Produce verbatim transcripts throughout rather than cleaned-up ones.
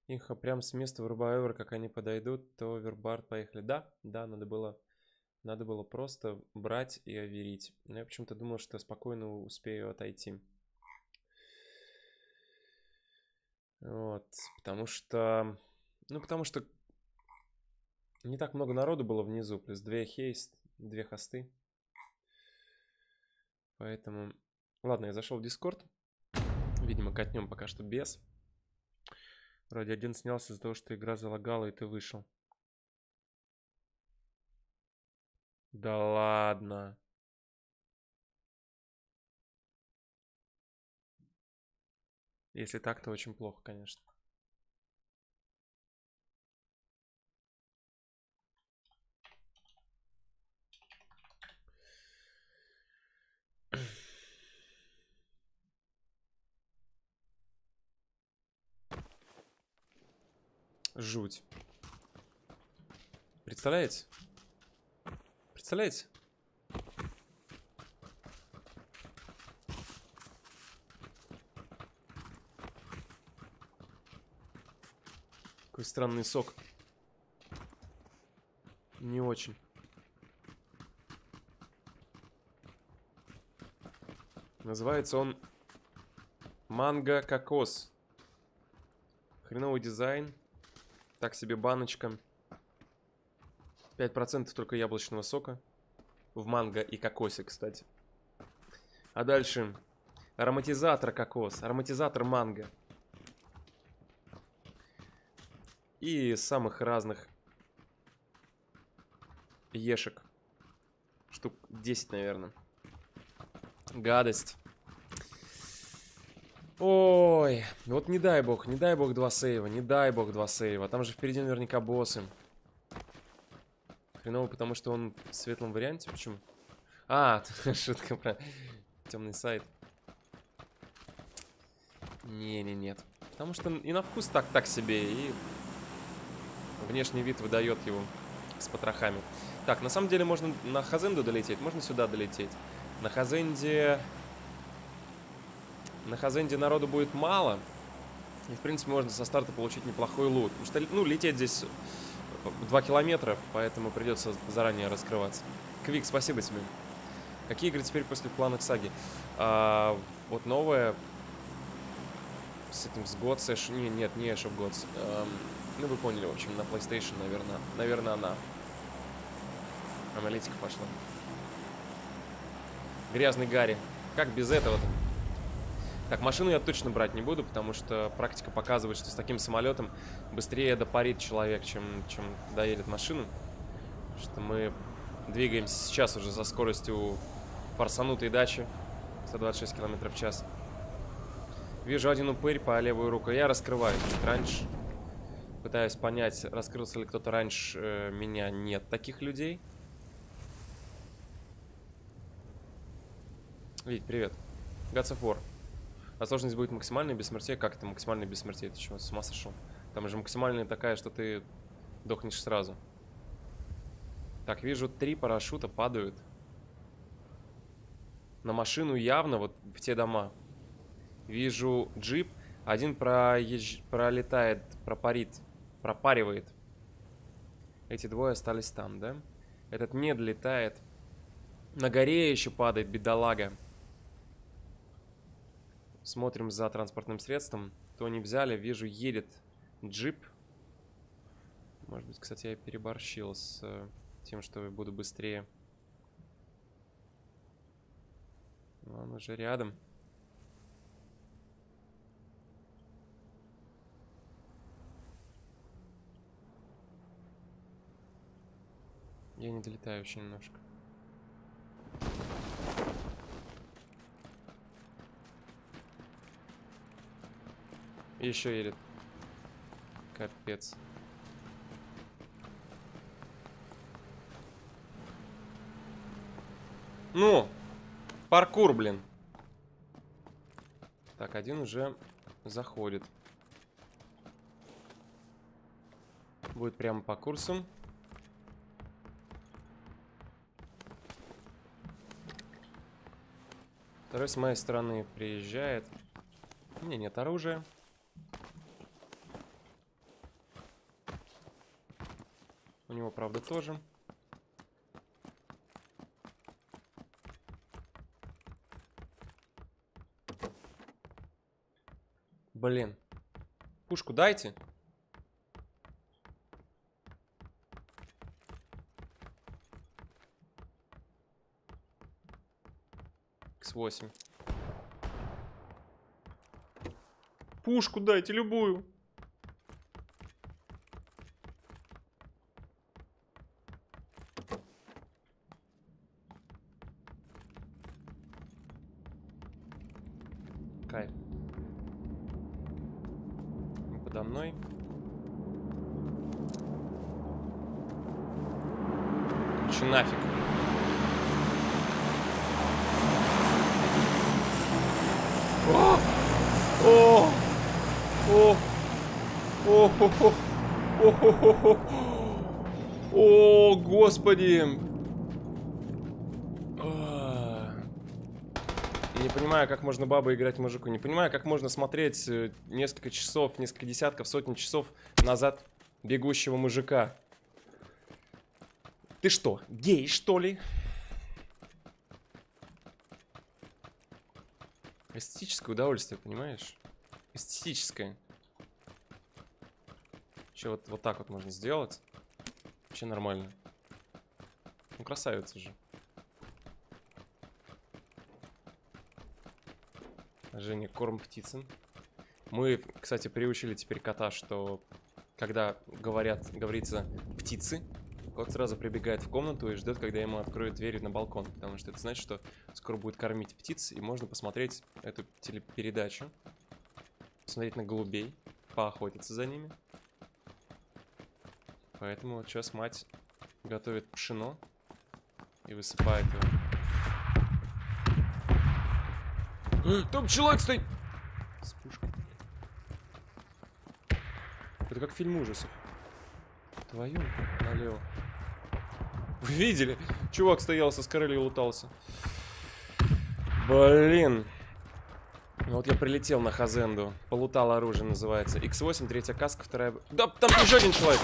Их прям с места вырубаю овер, как они подойдут, то овербард, поехали. Да, да, надо было, надо было просто брать и оверить. Но я почему-то думал, что спокойно успею отойти. Вот, потому что, ну, потому что не так много народу было внизу, плюс две хейст, две хосты. Поэтому, ладно, я зашел в Discord. Видимо, катнем пока что без. Вроде один снялся из-за того, что игра залагала, и ты вышел. Да ладно. Если так, то очень плохо, конечно. Жуть. Представляете? Представляете? Какой странный сок. Не очень. Называется он Манго Кокос. Хреновый дизайн. Так себе баночка. пять процентов только яблочного сока. В манго и кокосе, кстати. А дальше ароматизатор кокос, ароматизатор манго. И самых разных ешек. Штук десять, наверное. Гадость. Ой, вот не дай бог, не дай бог два сейва, не дай бог два сейва. Там же впереди наверняка боссы. Хреново, потому что он в светлом варианте. Почему? А, шутка про темный сайт. Не-не, нет. Потому что и на вкус так так себе, и внешний вид выдает его с потрохами. Так, на самом деле можно на Хазенду долететь, можно сюда долететь. На Хазенде... На Хазенде народу будет мало. И, в принципе, можно со старта получить неплохой лут. Потому что, ну, лететь здесь два километра, поэтому придется заранее раскрываться. Квик, спасибо тебе. Какие игры теперь после планок саги? А, вот новая... С этим, с God's Ash... Не, нет, не Ash of Gods. Эм, ну, вы поняли, в общем, на PlayStation, наверное. Наверное, она. Аналитика пошла. Грязный Гарри. Как без этого-то? Так, машину я точно брать не буду, потому что практика показывает, что с таким самолетом быстрее допарит человек, чем, чем доедет машину. Что мы двигаемся сейчас уже за скоростью форсанутой дачи. сто двадцать шесть километров в час. Вижу один упырь по левую руку. Я раскрываю чуть раньше. Пытаюсь понять, раскрылся ли кто-то раньше э, меня. Нет таких людей. Вить, привет. Gods of War. А сложность будет максимальная бессмертие? Как это максимальное бессмертие? Ты что, с ума сошел? Там же максимальная такая, что ты дохнешь сразу. Так, вижу, три парашюта падают. На машину явно, вот в те дома. Вижу джип. Один проезж... пролетает, пропарит, пропаривает. Эти двое остались там, да? Этот не долетает. На горе еще падает, бедолага. Смотрим за транспортным средством. То не взяли, вижу, едет джип. Может быть, кстати, я переборщил с тем, что я буду быстрее. Он уже рядом. Я не долетаю еще немножко. Еще едет. Капец. Ну, паркур, блин. Так, один уже заходит. Будет прямо по курсу. Второй с моей стороны приезжает. У меня нет оружия. него, правда, тоже. Блин. Пушку дайте. икс восемь. Пушку дайте, любую. Кайф. Подо мной. Че нафиг? О! О! О! О! О! О! О! Господи! Не понимаю, как можно бабу играть мужику. Не понимаю, как можно смотреть несколько часов, несколько десятков, сотни часов назад бегущего мужика. Ты что, гей, что ли? Эстетическое удовольствие, понимаешь? Эстетическое. Еще вот, вот так вот можно сделать. Вообще нормально. Ну, красавица же. Женя, корм птицам. Мы, кстати, приучили теперь кота, что когда говорят, говорится птицы, кот сразу прибегает в комнату и ждет, когда ему откроют дверь на балкон. Потому что это значит, что скоро будет кормить птиц, и можно посмотреть эту телепередачу. Посмотреть на голубей, поохотиться за ними. Поэтому вот сейчас мать готовит пшено и высыпает его. Там человек стоит! С пушкой. Это как фильм ужасов. Твою налево. Вы видели? Чувак стоял со скорелью и лутался. Блин. Вот я прилетел на Хазенду. Полутал оружие называется. икс восемь, третья каска, вторая... Да, там еще один человек.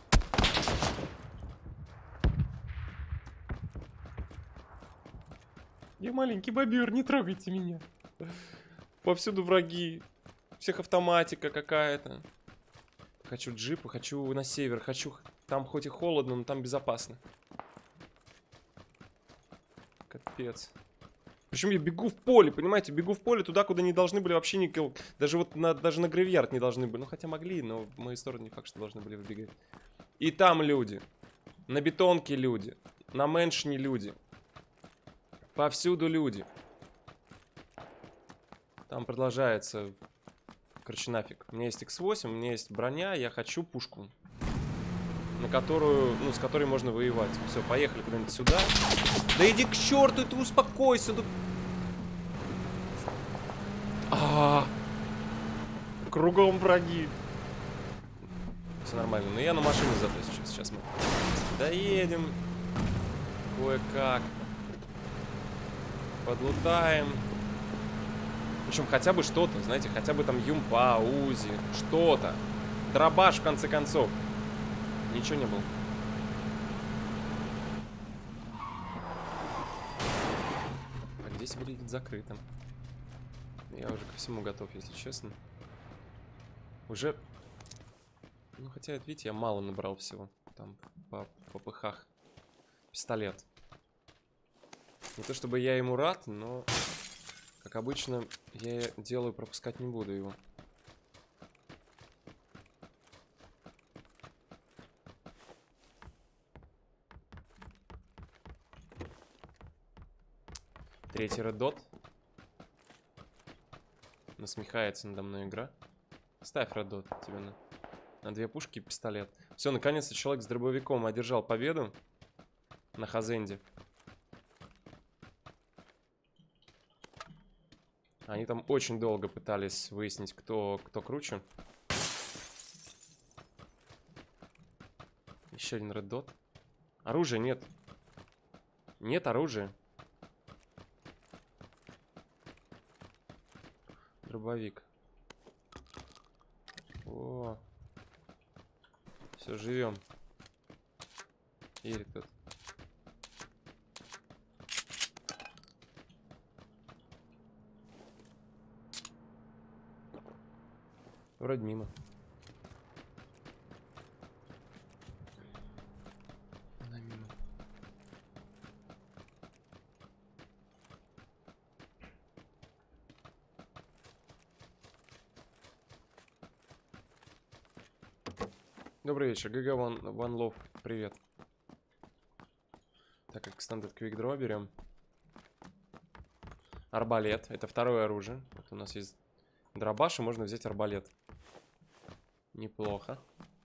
Я маленький бобер, не трогайте меня. Повсюду враги. Всех автоматика какая-то. Хочу джипа, хочу на север. Хочу... Там хоть и холодно, но там безопасно. Капец. Причем я бегу в поле, понимаете? Бегу в поле туда, куда не должны были вообще никого. Даже вот на, даже на гравиард не должны были. Ну, хотя могли, но в мою сторону не факт, что должны были выбегать. И там люди. На бетонке люди. На мэншне люди. Повсюду люди. Там продолжается. Короче, нафиг. У меня есть икс восемь, у меня есть броня, я хочу пушку. На которую, ну, с которой можно воевать. Все, поехали куда-нибудь сюда. Да иди к черту, ты успокойся. Да... А -а -а. Кругом враги. Все нормально. Но я на машине зато сейчас. Сейчас мы доедем. Кое-как. Подлутаем. Причем хотя бы что-то, знаете, хотя бы там юмпа, узи, что-то. Дробаш, в конце концов. Ничего не было. Так, здесь выглядит закрытым. Я уже ко всему готов, если честно. Уже... Ну, хотя, видите, я мало набрал всего. Там по, по пыхах. Пистолет. Не то чтобы я ему рад, но... Как обычно, я делаю, пропускать не буду его. Третий реддот. Насмехается надо мной игра. Ставь реддот тебе на, на две пушки и пистолет. Все, наконец-то человек с дробовиком одержал победу на Хазенде. Они там очень долго пытались выяснить, кто, кто круче. Еще один реддот. Оружия нет. Нет оружия. Дробовик. О. Все, живем. Едет кто-то. Вроде мимо. Она мимо. Добрый вечер, ГГ One, One Love, привет. Так, Extended Quick Draw берем. Арбалет, это второе оружие. Вот у нас есть дробаш, и можно взять арбалет. Неплохо.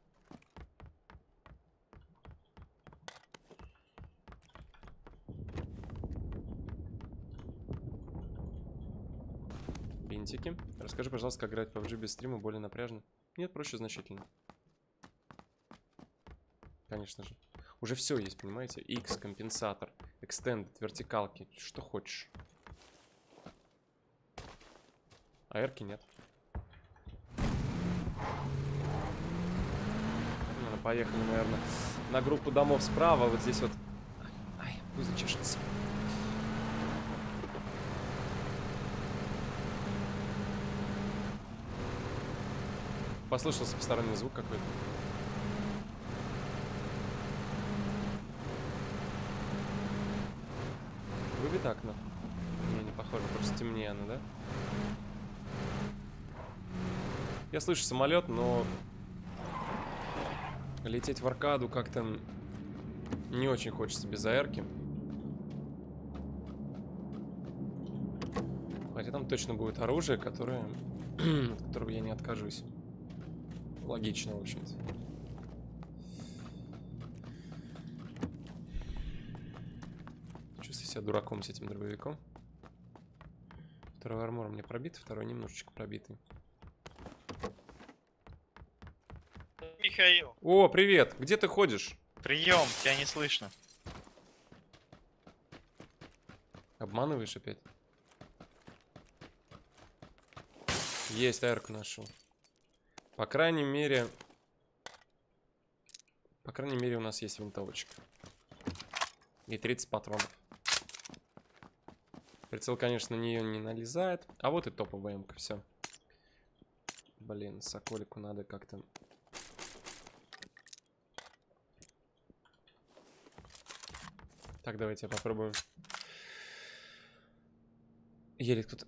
Бинтики. Расскажи, пожалуйста, как играть в пабг без стрима, более напряжно. Нет, проще значительно. Конечно же. Уже все есть, понимаете? X, компенсатор, Extended, вертикалки, что хочешь. А эрки нет. Ну, поехали, наверное, на группу домов справа. Вот здесь вот. Ай, пусть зачешется. Послышался посторонний звук какой-то. Выбит окно? Не, не похоже, просто темнее оно, да? Я слышу самолет, но лететь в аркаду как-то не очень хочется без аэрки. Хотя там точно будет оружие, которое, от которого я не откажусь. Логично, в общем-то. Чувствую себя дураком с этим дробовиком. Второй армор у меня пробит, второй немножечко пробитый. Михаил. О, привет! Где ты ходишь? Прием, тебя не слышно. Обманываешь опять? Есть, аэрку нашел. По крайней мере... По крайней мере у нас есть винтовочка. И тридцать патронов. Прицел, конечно, на нее не налезает. А вот и топовая эмка, все. Блин, Соколику надо как-то... Так, давайте я попробую. Едет кто-то.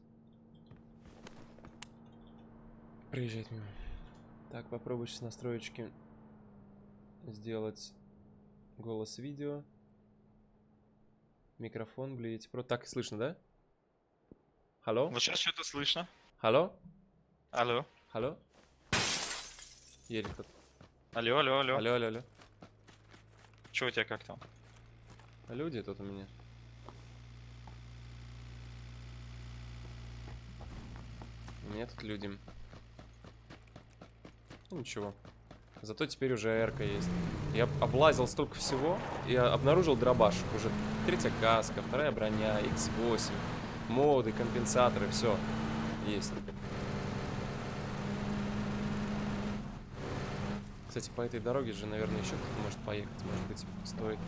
Приезжает мимо. Так, попробую сейчас настроечки сделать голос видео. Микрофон, блядь, про. Так и слышно, да? Алло? Вот сейчас что-то слышно. Алло? Алло. Алло? Едет кто-то. Алло, алло, алло. Алло, алло, алло. Че у тебя как там? Люди тут у меня. У меня тут люди. Ну, ничего. Зато теперь уже АРка есть. Я облазил столько всего. Я обнаружил дробаш. Уже третья каска, вторая броня, икс восемь, моды, компенсаторы, все. Есть. Кстати, по этой дороге же, наверное, еще кто-то может поехать. Может быть, стоит.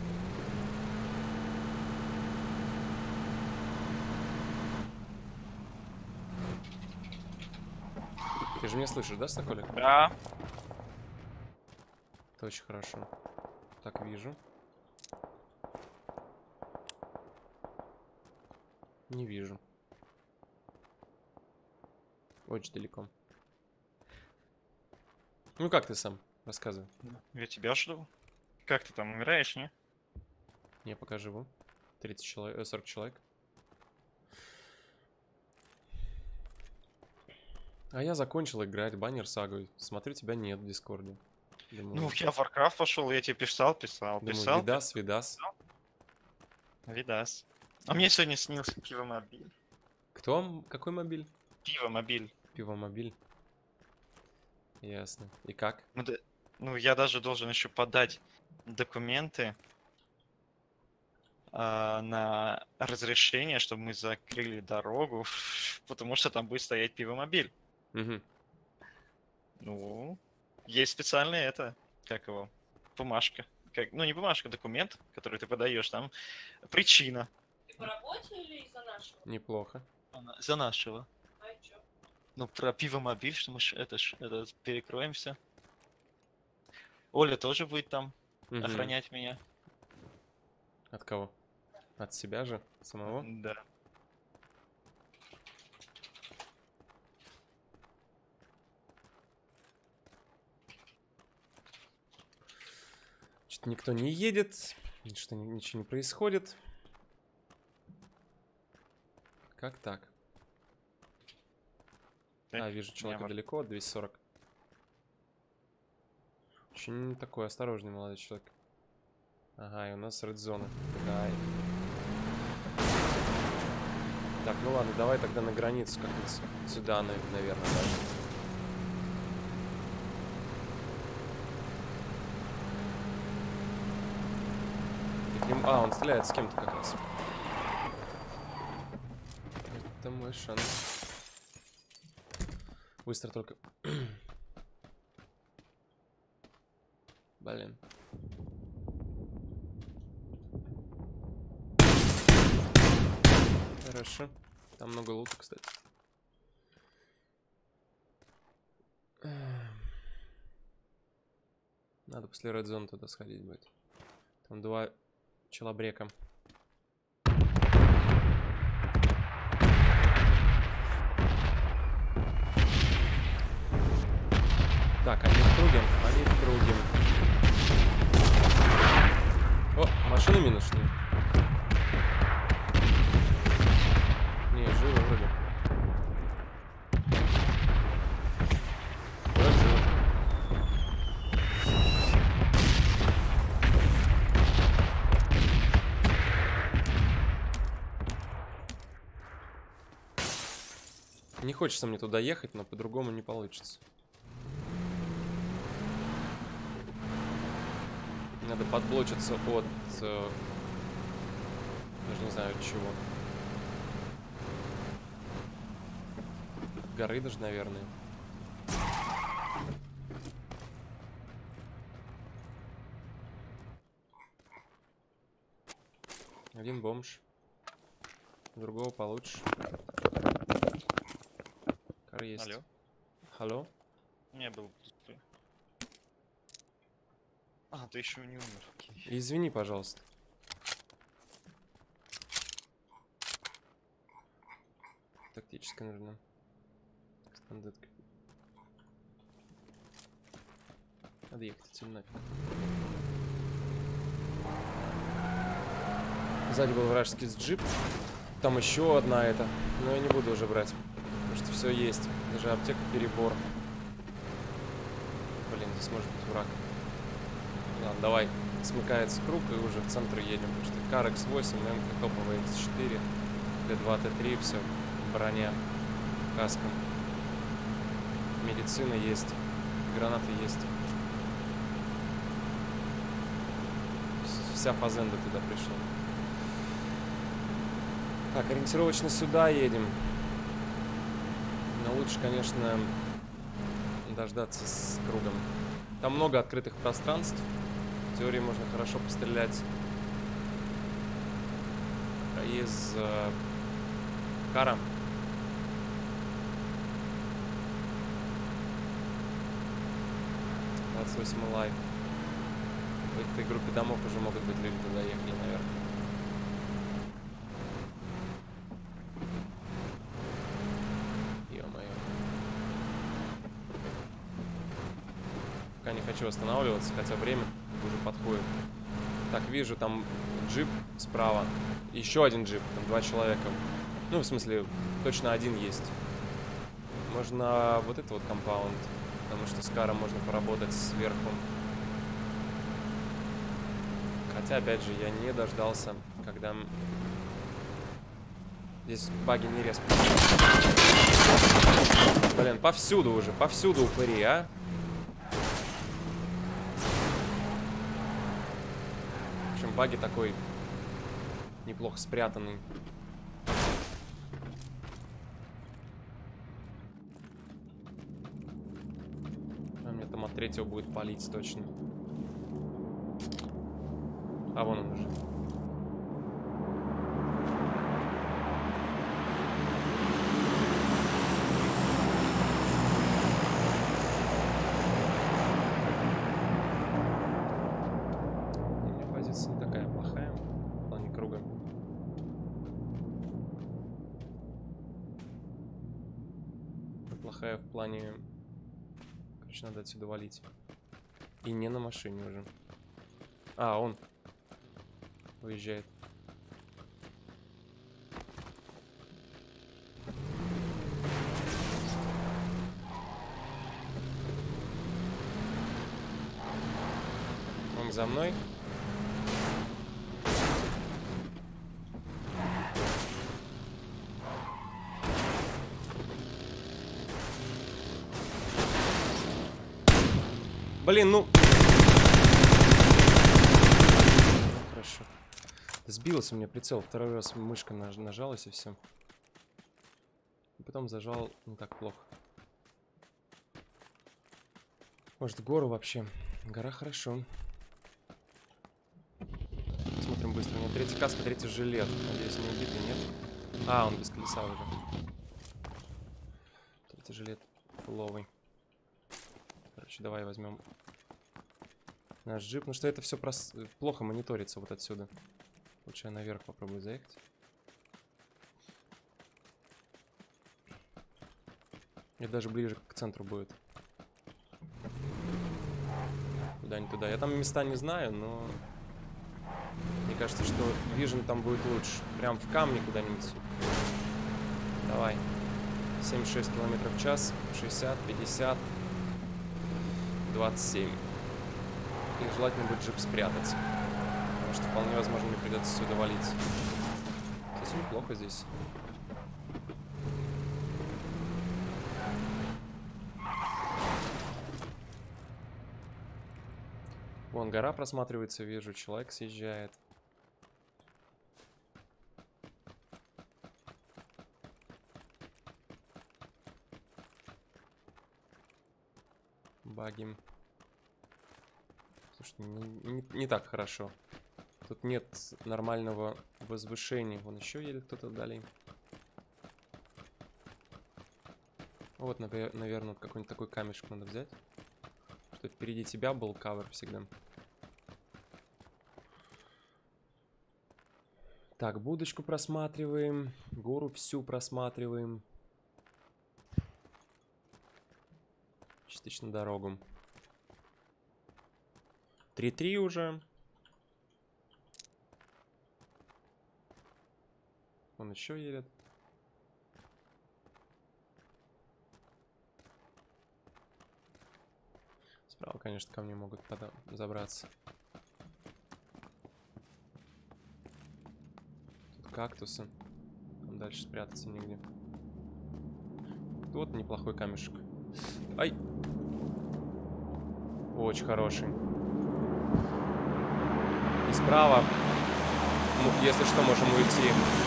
Ты же меня слышишь, да, Соколик? Да. Это очень хорошо. Так, вижу. Не вижу. Очень далеко. Ну как ты сам? Рассказывай. Я тебя жду. Как ты там, умираешь, не? Я пока живу. тридцать человек, сорок человек. А я закончил играть баннер сагой. Смотрю, тебя нет в Дискорде. Думаю, Ну, я в Warcraft пошел, я тебе писал, писал, думаю, писал. видас, видас. Видас. А мне сегодня снился пивомобиль. Кто? Какой мобиль? Пивомобиль. Пивомобиль. Ясно. И как? Ну, да- ну, я даже должен еще подать документы а, на разрешение, чтобы мы закрыли дорогу, потому что там будет стоять пивомобиль. Угу. Ну, есть специальная это, как его, бумажка. как, ну не бумажка, документ, который ты подаешь, там причина. Ты по работе или из-за нашего? Неплохо. Она- За нашего. А и чё? Ну, про пивомобиль, что мы ж- это ж это перекроемся. Оля тоже будет там Мгм. охранять меня. От кого? От себя же? Самого? Да. Что-то никто не едет. Что ничего не происходит. Как так? Э, А, вижу человека мор- далеко, двести сорок. Очень такой осторожный молодой человек. Ага, и у нас редзона. Кайф. Так, ну ладно, давай тогда на границу как-нибудь сюда, нав- наверное, даже. И к нему- А, он стреляет с кем-то как раз. Это мой шанс. Быстро только. Блин. Хорошо. Там много лута, кстати. Надо после Red Zone туда сходить будет. Там два челобрека. Так, они в круге, они в круге. О, машина минусная. Не, живо вроде. Вроде живо. Не хочется мне туда ехать, но по-другому не получится. Надо подблочиться от... Э, даже не знаю от чего. Горы даже, наверное. Один бомж. Другого получше. Кар есть. Алло. Алло? Не был пустой. А, ты еще не умер. Окей. Извини, пожалуйста. Тактически нужно. Стандартка. Надо ехать отсюда нафиг. Сзади был вражеский джип. Там еще одна это. Но я не буду уже брать. Потому что все есть. Даже аптека перебор. Блин, здесь может быть враг. Ладно, давай. Смыкается круг и уже в центр едем. Потому что Кар икс восемь, МК топовая икс четыре, Т два, Т три, все. Броня. Каска. Медицина есть. Гранаты есть. Вся фазенда туда пришла. Так, ориентировочно сюда едем. Но лучше, конечно, дождаться с кругом. Там много открытых пространств. В теории можно хорошо пострелять из э, Кара. двадцать восемь лайв. В этой группе домов уже могут быть люди, туда ехали, наверное. Ё-моё. Пока не хочу останавливаться, хотя время уже подходит. Так, вижу там джип справа. Еще один джип, там два человека. Ну, в смысле, точно один есть. Можно вот этот вот компаунд, потому что с Каром можно поработать сверху. Хотя, опять же, я не дождался, когда... Здесь баги не резко. Блин, повсюду уже, повсюду упыри, а? В общем, баги такой неплохо спрятанный. А мне там от третьего будет палить точно. А, вон он уже. У меня позиция не такая плохая в плане круга. Плохая в плане... Короче, надо отсюда валить. И не на машине уже. А, он выезжает. Он за мной. Блин, ну... Хорошо. Сбился мне прицел. Второй раз мышка наж нажалась и все. И потом зажал не так плохо. Может, в гору вообще. Гора хорошо. Смотрим быстро. У него третий каска, третий жилет. Надеюсь, не убитый, нет? А, он без колеса уже. Третий жилет фуловый. Короче, давай возьмем наш джип. Ну что это все прос... плохо мониторится вот отсюда. Лучше я наверх попробую заехать. И даже ближе к центру будет. Куда не туда. Я там места не знаю, но мне кажется, что вижен там будет лучше. Прям в камне куда-нибудь. Давай. семьдесят шесть километров в час. шестьдесят, пятьдесят. двадцать семь. И желательно будет джип спрятать. Потому что вполне возможно мне придется сюда валить. Кстати, неплохо здесь. Вон гора просматривается, вижу, человек съезжает. Баги. Слушай, не, не, не так хорошо. Тут нет нормального возвышения. Вон еще едет кто-то вдали. Вот, наверное, какой-нибудь такой камешек надо взять. Чтобы впереди тебя был кавер всегда. Так, будочку просматриваем. Гору всю просматриваем. Частично дорогу. три-три уже. Он еще едет. Справа, конечно, ко мне могут забраться. Тут кактусы. Там дальше спрятаться негде. Вот неплохой камешек. Ай! Очень хороший. И справа, ну, если что, можем уйти.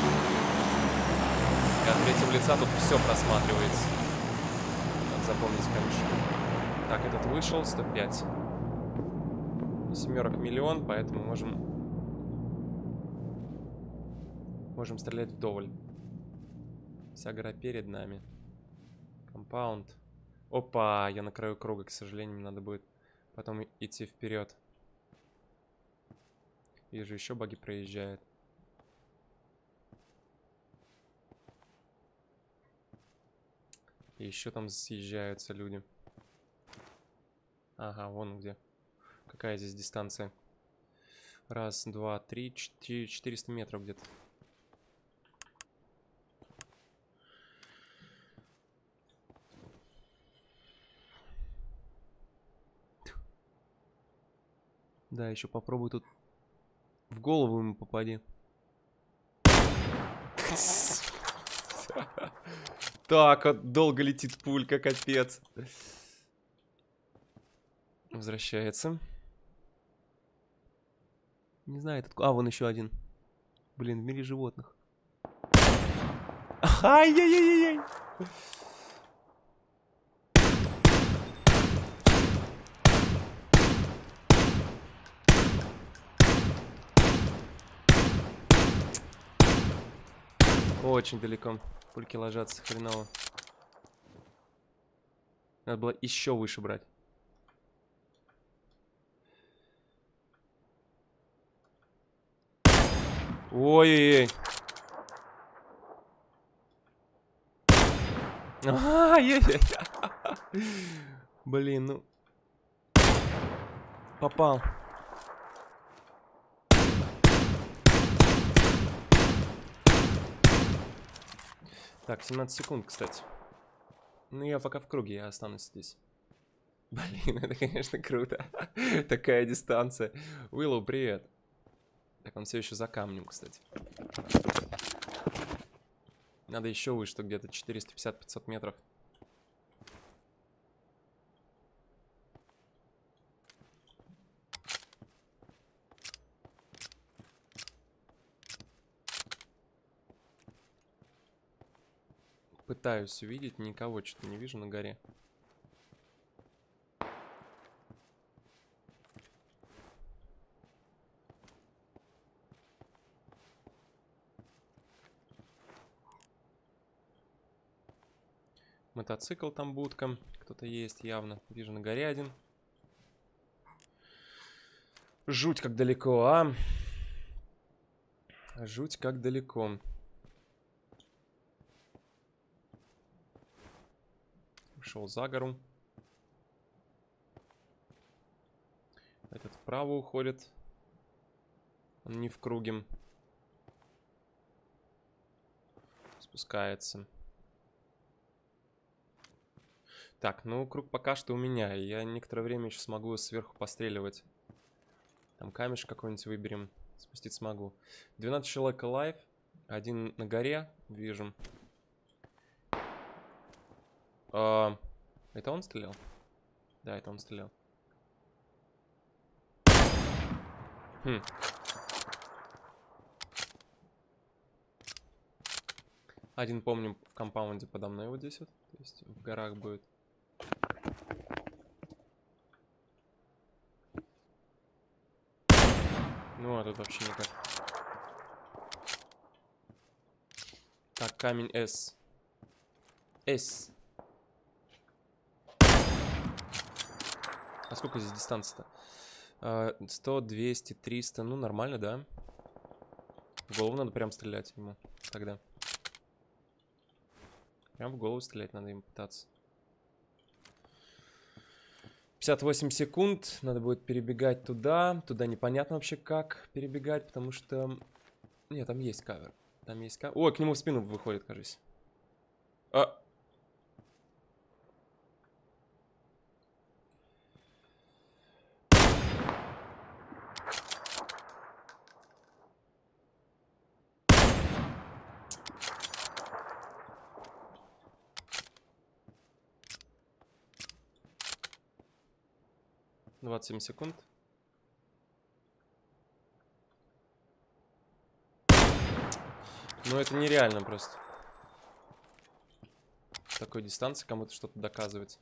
И от третьего лица тут все просматривается. Надо запомнить камешек. Так, этот вышел, сто пять. Семерок миллион, поэтому можем... Можем стрелять вдоволь. Вся гора перед нами. Компаунд. Опа, я на краю круга, к сожалению, мне надо будет потом идти вперед. Вижу, еще баги проезжают. И еще там съезжаются люди. Ага, вон где. Какая здесь дистанция? Раз, два, три, четыре, четыреста метров где-то. Да, еще попробуй тут в голову ему попади. Так, вот долго летит пулька, капец. Возвращается. Не знаю, этот... А, вон еще один. Блин, в мире животных. Ай-яй-яй-яй! Очень далеко. Пульки ложатся хреново. Надо было еще выше брать. Ой-ой-ой. Ай-яй-яй. Блин, ну. Попал. Так, семнадцать секунд, кстати. Ну, я пока в круге, я останусь здесь. Блин, это, конечно, круто. Такая дистанция. Уиллоу, привет. Так, он все еще за камнем, кстати. Надо еще выше, что где-то четыреста пятьдесят — пятьсот метров. Пытаюсь увидеть, никого что-то не вижу на горе. Мотоцикл там, будка. Кто-то есть явно. Вижу на горе один. Жуть как далеко, а? Жуть как далеко. Ушел за гору. Этот вправо уходит. Он не в круге. Спускается. Так, ну круг пока что у меня. Я некоторое время еще смогу сверху постреливать. Там камешек какой-нибудь выберем. Спустить смогу. двенадцать человек лайв. Один на горе. Вижу. А, это он стрелял? Да, это он стрелял. Хм. Один, помню, в компаунде подо мной вот здесь вот. То есть в горах будет. Ну, а тут вообще никак. Так, камень С. С. А сколько здесь дистанция-то? сто, двести, триста. Ну, нормально, да? В голову надо прям стрелять ему. Тогда. Прям в голову стрелять надо им пытаться. пятьдесят восемь секунд. Надо будет перебегать туда. Туда непонятно вообще как перебегать, потому что... Нет, там есть кавер. Там есть кавер. Ой, к нему в спину выходит, кажется. А... двадцать семь секунд. Ну, это нереально просто. С такой дистанции кому-то что-то доказывать.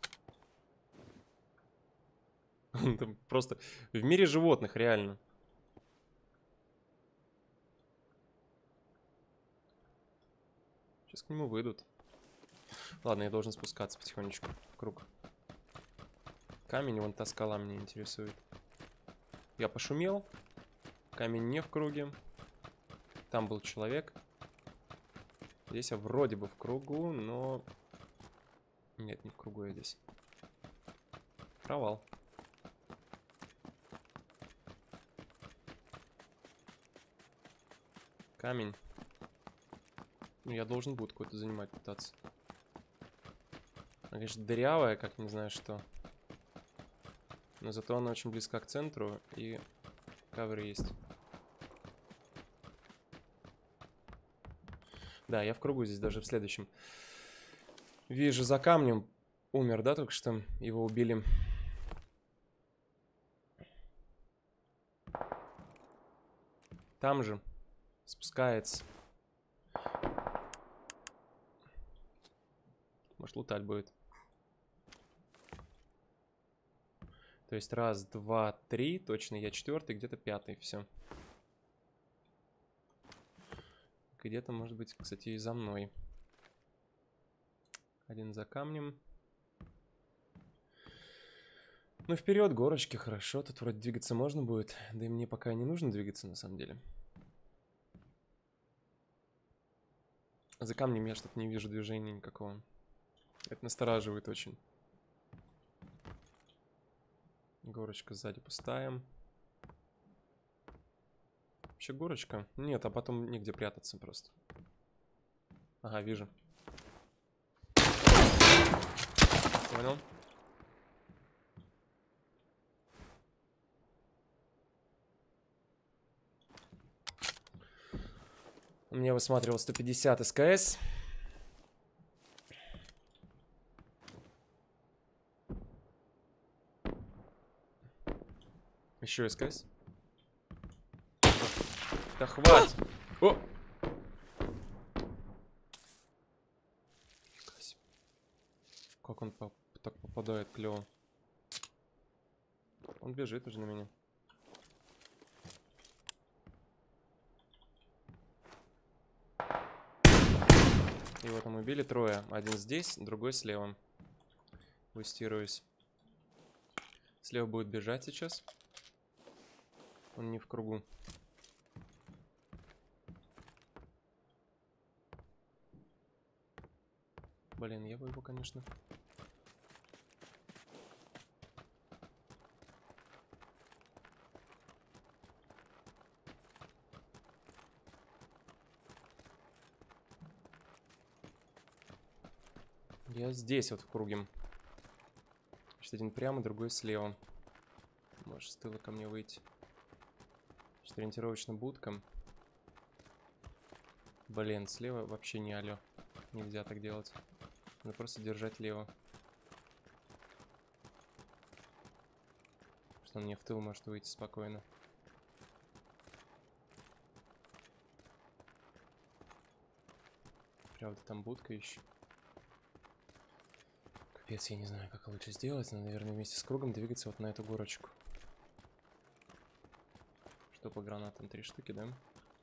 Там просто в мире животных, реально. Сейчас к нему выйдут. Ладно, я должен спускаться потихонечку в круг. Камень, вон та скала меня интересует. Я пошумел. Камень не в круге. Там был человек. Здесь я вроде бы в кругу, но... Нет, не в кругу я здесь. Провал. Камень. Ну, я должен будет какой-то занимать, пытаться. Она, конечно, дырявая, как не знаю что. Но зато она очень близка к центру, и кавер есть. Да, я в кругу здесь, даже в следующем. Вижу за камнем. Умер, да, только что? Его убили. Там же. Спускается. Может, лутать будет. То есть раз, два, три. Точно, я четвертый, где-то пятый. Все. Где-то, может быть, кстати, и за мной. Один за камнем. Ну, вперед, горочки, хорошо. Тут вроде двигаться можно будет. Да и мне пока не нужно двигаться, на самом деле. За камнем я что-то не вижу движения никакого. Это настораживает очень. Горочка сзади пустая. Вообще горочка? Нет, а потом негде прятаться просто. Ага, вижу. Понял? У меня высматривал сто пятьдесят СКС. Еще СКС. Да хватит. О! Как он поп так попадает клево. Он бежит уже на меня. Его там убили трое. Один здесь, другой слева. Бустируюсь. Слева будет бежать сейчас. Он не в кругу. Блин, я бы его, конечно... Я здесь вот в круге. Значит, один прямо, другой слева. Может, с тыла ко мне выйти. Значит, ориентировочно будка. Блин, слева вообще не алё. Нельзя так делать. Надо просто держать лево. Что он мне в тыл может выйти спокойно. Правда, там будка еще. Капец, я не знаю, как лучше сделать. Надо, наверное, вместе с кругом двигаться вот на эту горочку. Что по гранатам? Три штуки, да?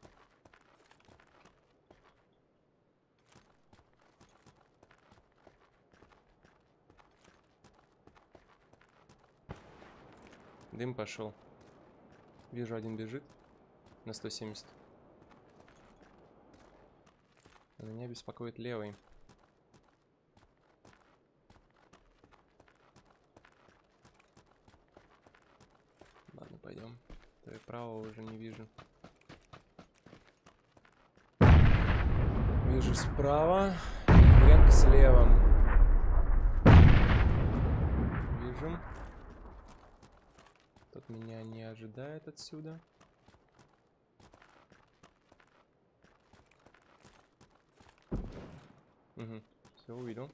Дым пошел. Вижу, один бежит на сто семьдесят. А меня беспокоит левый. Ладно, пойдем. То я правого уже не вижу. Вижу справа. Гренка слева. Вижу. Тот меня не ожидает отсюда. Угу. Все, увидел.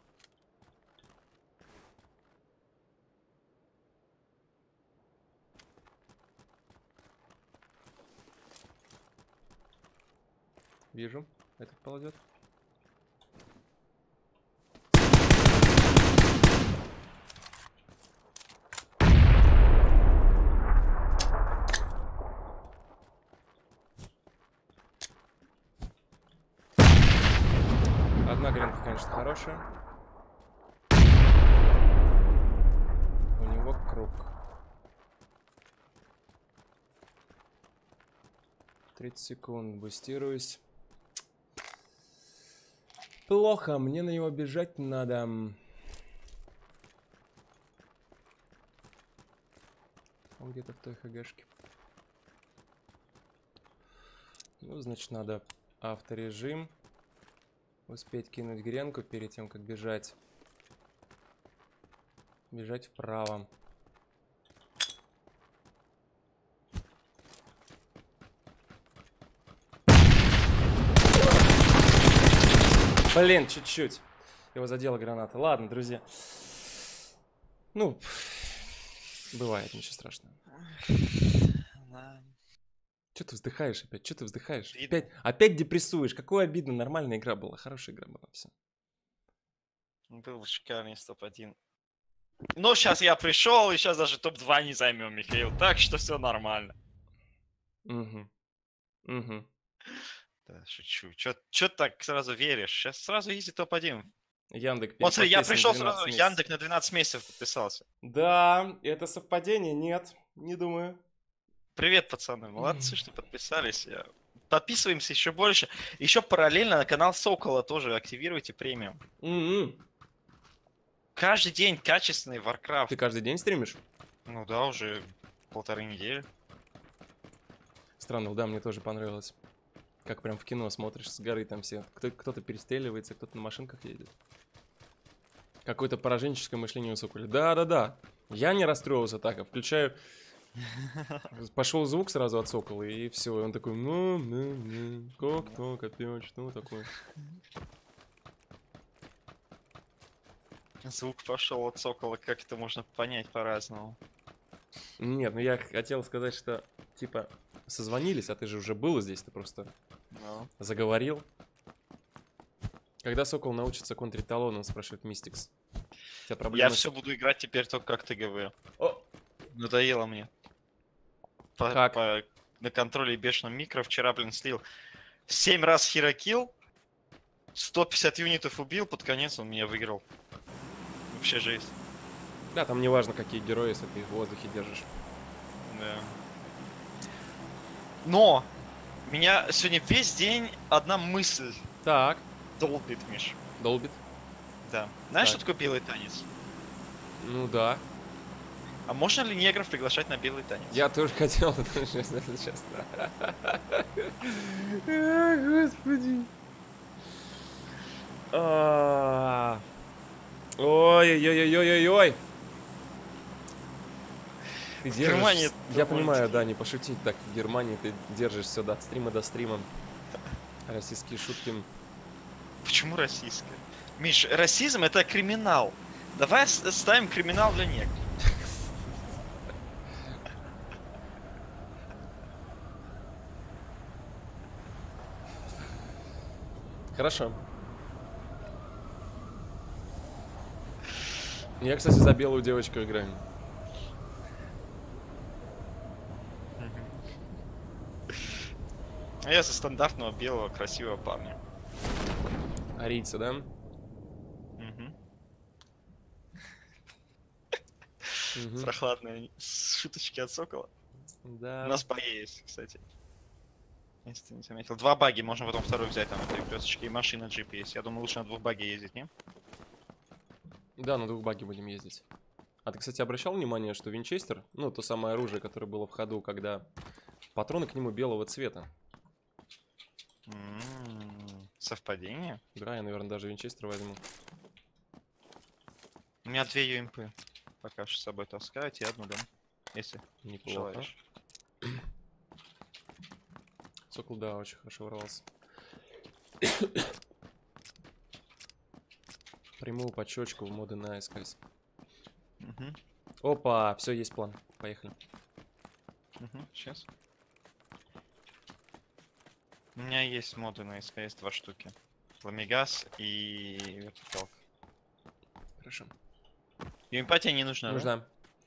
Вижу. Этот ползет. Одна гренка, конечно, хорошая. У него круг. тридцать секунд. Бустируюсь. Плохо, мне на него бежать надо. Он где-то в той хгшке. Ну, значит, надо авторежим. Успеть кинуть гренку перед тем, как бежать. Бежать вправо. Блин, чуть-чуть. Его задела граната. Ладно, друзья. Ну, бывает, ничего страшного. Да. Че ты вздыхаешь опять? Че ты вздыхаешь? Обидно. Опять, опять депрессуешь. Какое обидно. Нормальная игра была. Хорошая игра была. Все. Был шикарный топ один. Но сейчас я пришел, и сейчас даже топ два не займем, Михаил. Так что все нормально. Угу. Угу. Да, шучу. Чё, чё так сразу веришь? Сейчас сразу изи топ один. Яндекс Вот смотри, я переподписан пришел двенадцать сразу, месяцев. Яндекс на двенадцать месяцев подписался. Да, это совпадение? Нет, не думаю. Привет, пацаны, молодцы, что подписались. Я- Подписываемся еще больше. Еще параллельно на канал Сокола тоже активируйте премиум. М-м. Каждый день качественный Warcraft. Ты каждый день стримишь? Ну да, уже полторы недели. Странно, да, мне тоже понравилось. Как прям в кино смотришь, с горы там все. Кто- Кто-то перестреливается, кто-то на машинках едет. Какое-то пораженческое мышление у Соколя. Да-да-да. Я не расстроился так, а включаю... Пошел звук сразу от Сокола, и все. Он такой, ну, ну, ну, как то, капец, что такое. Звук пошел от Сокола, как это можно понять по-разному. Нет, ну я хотел сказать, что, типа, созвонились, а ты же уже был здесь, ты просто Ну. заговорил. Когда Сокол научится контрить талон, он спрашивает Мистикс. У тебя проблемы Я с- все буду играть теперь только как ты ГВ. О, Надоело мне. По- Как? по- на контроле и бешеном микро вчера, блин, слил семь раз хирокилл, сто пятьдесят юнитов убил, под конец он меня выиграл. Вообще жесть. да, там не важно, какие герои, если ты их в воздухе держишь. Да. Но! Меня сегодня весь день одна мысль Так, долбит, Миш. долбит. Да. Знаешь, Так. что такое белый танец? Ну да. А можно ли негров приглашать на белый танец? Я тоже хотел это сейчас, если честно. А, Господи. А. Ой-ой-ой-ой-ой-ой. Ты В держишь... Германии Я довольно-таки. понимаю, да, не пошутить так. В Германии ты держишь все до стрима до стрима. Российские шутки. Почему российская? Миш, расизм это криминал. Давай с- ставим криминал для негров. Хорошо. Я, кстати, за белую девочку играю. А я за стандартного белого красивого парня. Арийца, да? Мгм. Мгм. Прохладные шуточки от Сокола. У Да. нас баги есть, кстати. Если ты не заметил. Два баги, можно потом второй взять, там, этой кресточки, и машина джип есть. Я думаю, лучше на двух баги ездить, не? Да, на двух баги будем ездить. А ты, кстати, обращал внимание, что Винчестер, ну, то самое оружие, которое было в ходу, когда патроны к нему белого цвета. М, Совпадение? Да, я, наверное, даже Винчестер возьму. У меня две ю эм пи. Пока что с собой таскать, и одну дам. Если Неплохо. желаешь. Сокол, да, очень хорошо ворвался. Приму почечку в моды на СКС. Мгм, Опа, все, есть план. Поехали. мгм, сейчас. У меня есть моды на эс ка эс два штуки. Ламигас и вертикалка. Хорошо. И эмпатия не нужна, да? Нужна.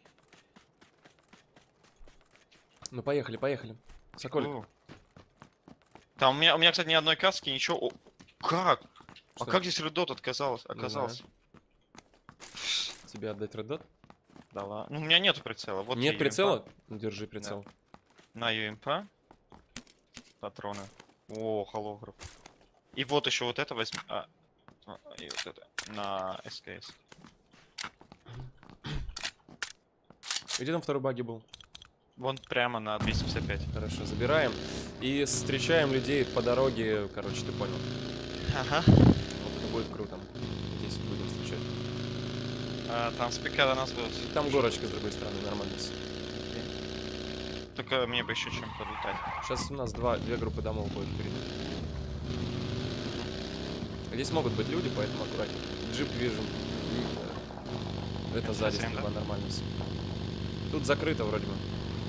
Ну, поехали, поехали. Соколик. О. Там у меня, у меня, кстати, ни одной каски, ничего. О, как? Что? А как здесь редот отказалось? знаю. Оказался. Тебе отдать Red Dot? Да ладно. Ну, у меня нету прицела. Вот Нет тебе прицела? Ну, держи прицел. ю эм пи. На ю эм пи. Патроны. О, холограф. И вот еще вот это возьми. А, а, и вот это. На эс ка эс. Где там второй баги был? Вон прямо на двести пятьдесят пять. Хорошо, забираем. И встречаем людей по дороге. Короче, ты понял. Ага. Вот это будет круто. Здесь будем встречать. А, там спика до нас будут. Там горочка с другой стороны, нормально всё. Только мне бы еще чем подлетать. Сейчас у нас два, две группы домов будет впереди. Здесь могут быть люди, поэтому аккуратнее. Джип вижу. И, э, Это сзади Совсем, стрельба да? нормально всё. Тут закрыто вроде бы.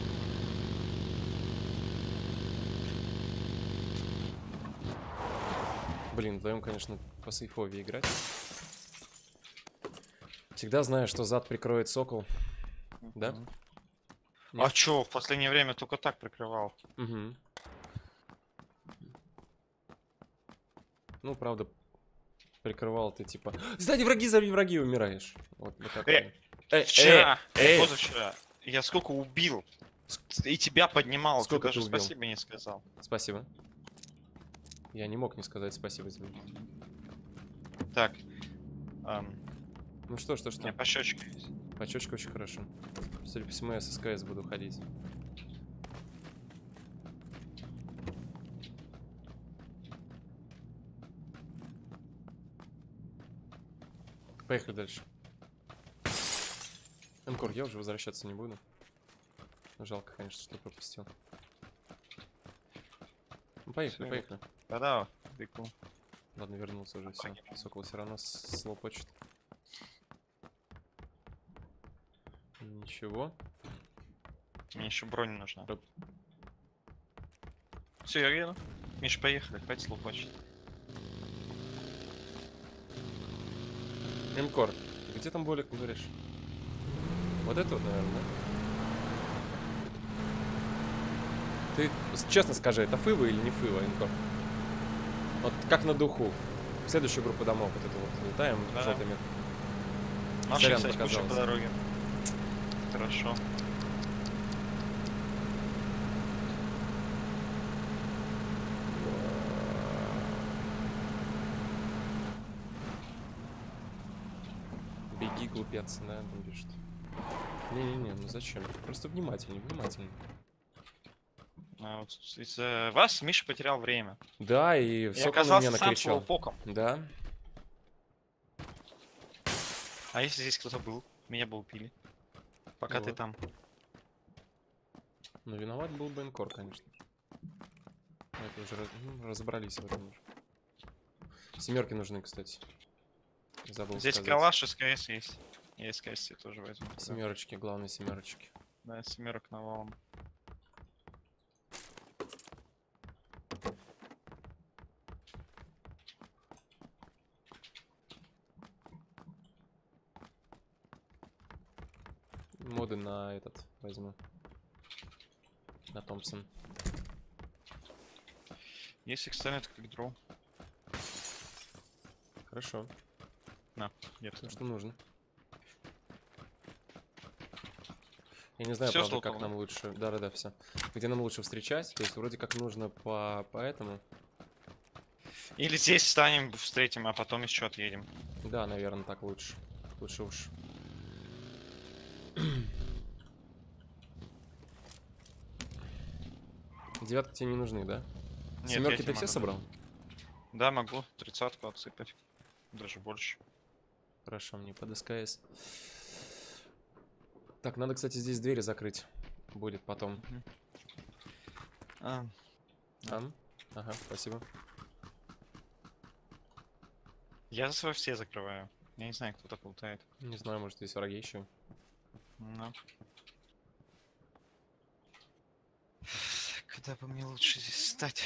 Блин, вдвоем, конечно, по сейфове играть. Всегда знаю, что зад прикроет Сокол. Да? Мгм. Нет? А чё, в последнее время только так прикрывал. Угу. Ну, правда, прикрывал ты типа... Сзади враги, сзади враги, умираешь. Вот, вот такое. Э, Э, Вчера, э, э. позавчера, я сколько убил. И тебя поднимал, Сколько ты ты даже убил? спасибо не сказал. Спасибо. Я не мог не сказать спасибо за меня. Так. эм, Ну что, что, у меня что? пощечка есть. Почечка очень хорошо. Судя по всему, я с СКС буду ходить. Поехали дальше. Энкор, я уже возвращаться не буду. Жалко, конечно, что пропустил. Ну, поехали, Всё, поехали. Да-да, бегу. Ладно, вернулся уже, все. Сокол все равно слопочет. Ничего. Мне еще бронь нужна. Оп. Все, я еду. Миш, поехали, хватит лупачить. Эмкор, где там болик, говоришь? Вот это вот, наверное, да? Ты честно скажи, это фыва или не фыва, Эмкор? Вот как на духу. В следующую группу домов вот это вот летаем, Да. желтый мир. Машин, Сорян, кстати, куча по показалось. дороге. Хорошо. Беги, глупец, да, там пишет. Не-не-не, ну зачем? Просто внимательней, внимательней. А вот из-за вас Миша потерял время. Да, и Я Сокол на меня оказался сам накричал. слоупоком. Да. А если здесь кто-то был? Меня бы убили. Пока Ну ты вот. там. Но виноват был бы Энкор, конечно. Мы это уже раз- ну, разобрались в этом уже. Семерки нужны, кстати. Забыл Здесь сказать. калаш, СКС есть. Я СКС себе тоже возьму. Семерочки, главные семерочки. Да, семерок навалом. Моды на этот возьму. На Томпсон. Есть экстернет как дроу. Хорошо. Нет. То, что нужно. Я не знаю, Всё правда, как слопало, нам лучше. Да-да-да, все. Где нам лучше встречать? То есть вроде как нужно по, по этому. Или здесь встанем, встретим, а потом еще отъедем. Да, наверное, так лучше. Лучше уж. Девятки тебе не нужны, да? Нет, Семерки я ты тебе все могу. собрал? Да, могу. Тридцатку отсыпать. Даже больше. Хорошо, мне под СКС. Так, надо, кстати, здесь двери закрыть. Будет потом. А, А? Ага, спасибо. я за свой все закрываю. Я не знаю, кто так лутает. Не знаю, может, здесь враги еще. Ну. Когда бы мне лучше здесь стать?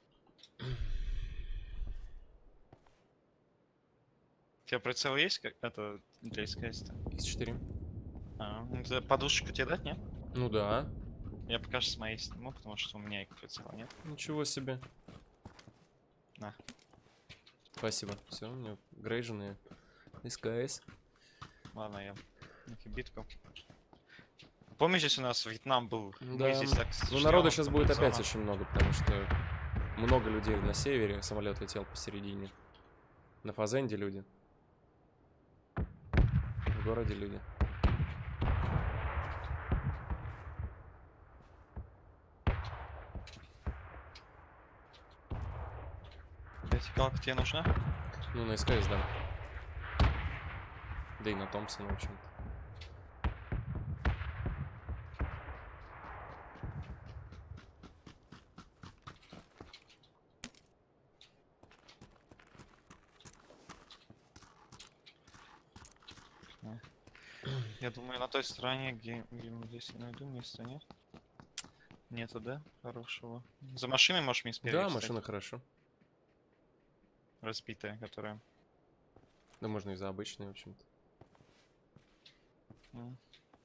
У тебя прицел есть? Как это для СКС-то? Есть четыре. А, это подушечку тебе дать, нет? Ну да. Я пока что с моей сниму, потому что у меня и прицела нет. Ничего себе. На. Спасибо. Все, у меня грейженые. СКС. Ладно, я на кибитку. Помнишь, здесь у нас Вьетнам был? Мы Да. здесь так Ну, ждём, народу а сейчас потом будет опять зона. очень много, потому что много людей на севере, самолет летел посередине. На Фазенде люди. В городе люди. Вертикалка тебе нужна? Ну, на СКС, да. Да и на Томпсона, в общем-то. Я думаю, на той стороне, где, где мы здесь я найду место, нет? Нету, да? Хорошего. За машиной можешь мне спереди Да, встать? машина хорошо. Разбитая, которая... Да можно и за обычные, в общем-то. М.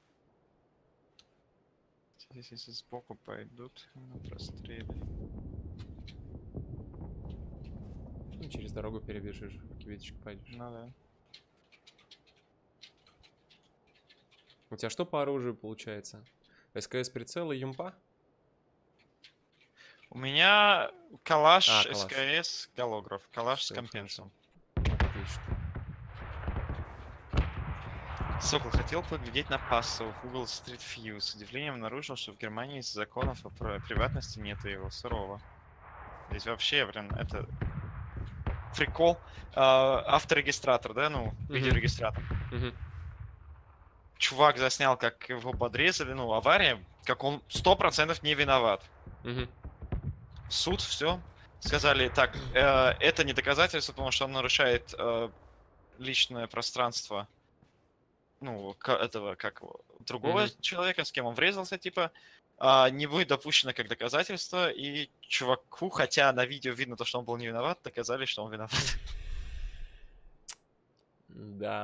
Здесь если сбоку пойдут, ну, прострели. Ну, ничего Через дорогу перебежишь, в кибиточку пойдешь. Ну да. У тебя что по оружию получается? СКС прицел и юмпа? У меня калаш, А, калаш. СКС, голограф. Калаш с Всё, компенсом. Отлично. Сокол хотел поглядеть на пассу в Google Street View. С удивлением обнаружил, что в Германии из законов о при- приватности нету его. Сурово. Здесь вообще, блин, это... Прикол. А, авторегистратор, да? Ну, Мгм. видеорегистратор. Мгм. Чувак заснял, как его подрезали, ну, авария, как он сто процентов не виноват. Мгм. Суд, все. Сказали, так, э, это не доказательство, потому что он нарушает э, личное пространство, ну, к- этого, как его, другого Мгм. человека, с кем он врезался, типа, а, не будет допущено как доказательство, и чуваку, хотя на видео видно то, что он был не виноват, доказали, что он виноват. Да.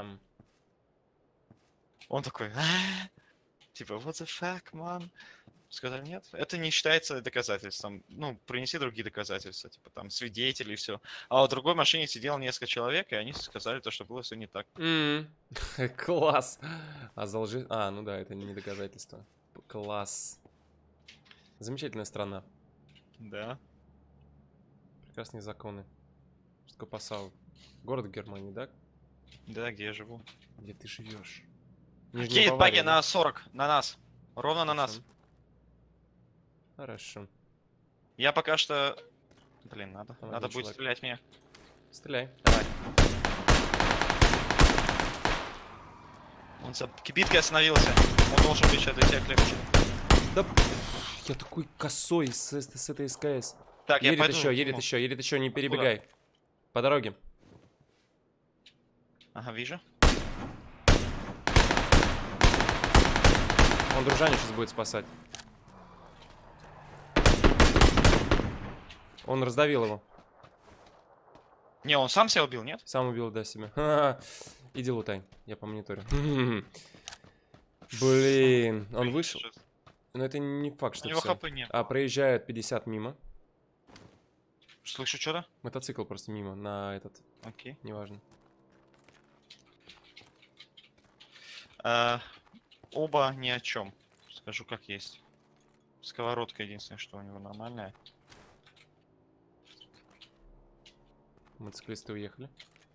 Он такой, «А?» типа, what the fuck, man? Сказали, нет, это не считается доказательством. Ну, принеси другие доказательства, типа там свидетели и все. А в другой машине сидело несколько человек, и они сказали то, что было все не так. М. Класс. А за лжи... А, ну да, это не доказательство. П- Класс. Замечательная страна. Да. Прекрасные законы. Что такое Пассау? Город в Германии, да? Да, где я живу. Где ты живешь? Нижняя Едет Бавария, баги да? на сорок, на нас. Ровно на нас. Хорошо. Хорошо. Я пока что... Блин, надо. Там Надо один будет человек. стрелять мне. Стреляй. Давай. Он за кибиткой остановился. Он должен быть сейчас до тебя крепче. Да, я такой косой с, с- с этой СКС. Так, я Едет пойду. еще, едет ну, еще, едет еще, не Откуда? перебегай. По дороге. Ага, вижу. Он дружаню сейчас будет спасать. Он раздавил его. Не, он сам себя убил, нет? Сам убил, да, себя. Ха-ха. Иди лутай, я по мониторю. Блин, он вышел. Сейчас. Но это не факт, У что него все. хп нет. А проезжают пятьдесят мимо. Слышу что-то? Мотоцикл просто мимо на этот. Окей. Неважно. А, оба ни о чем. Скажу как есть. Сковородка единственное, что у него нормальная. Мотоциклисты уехали.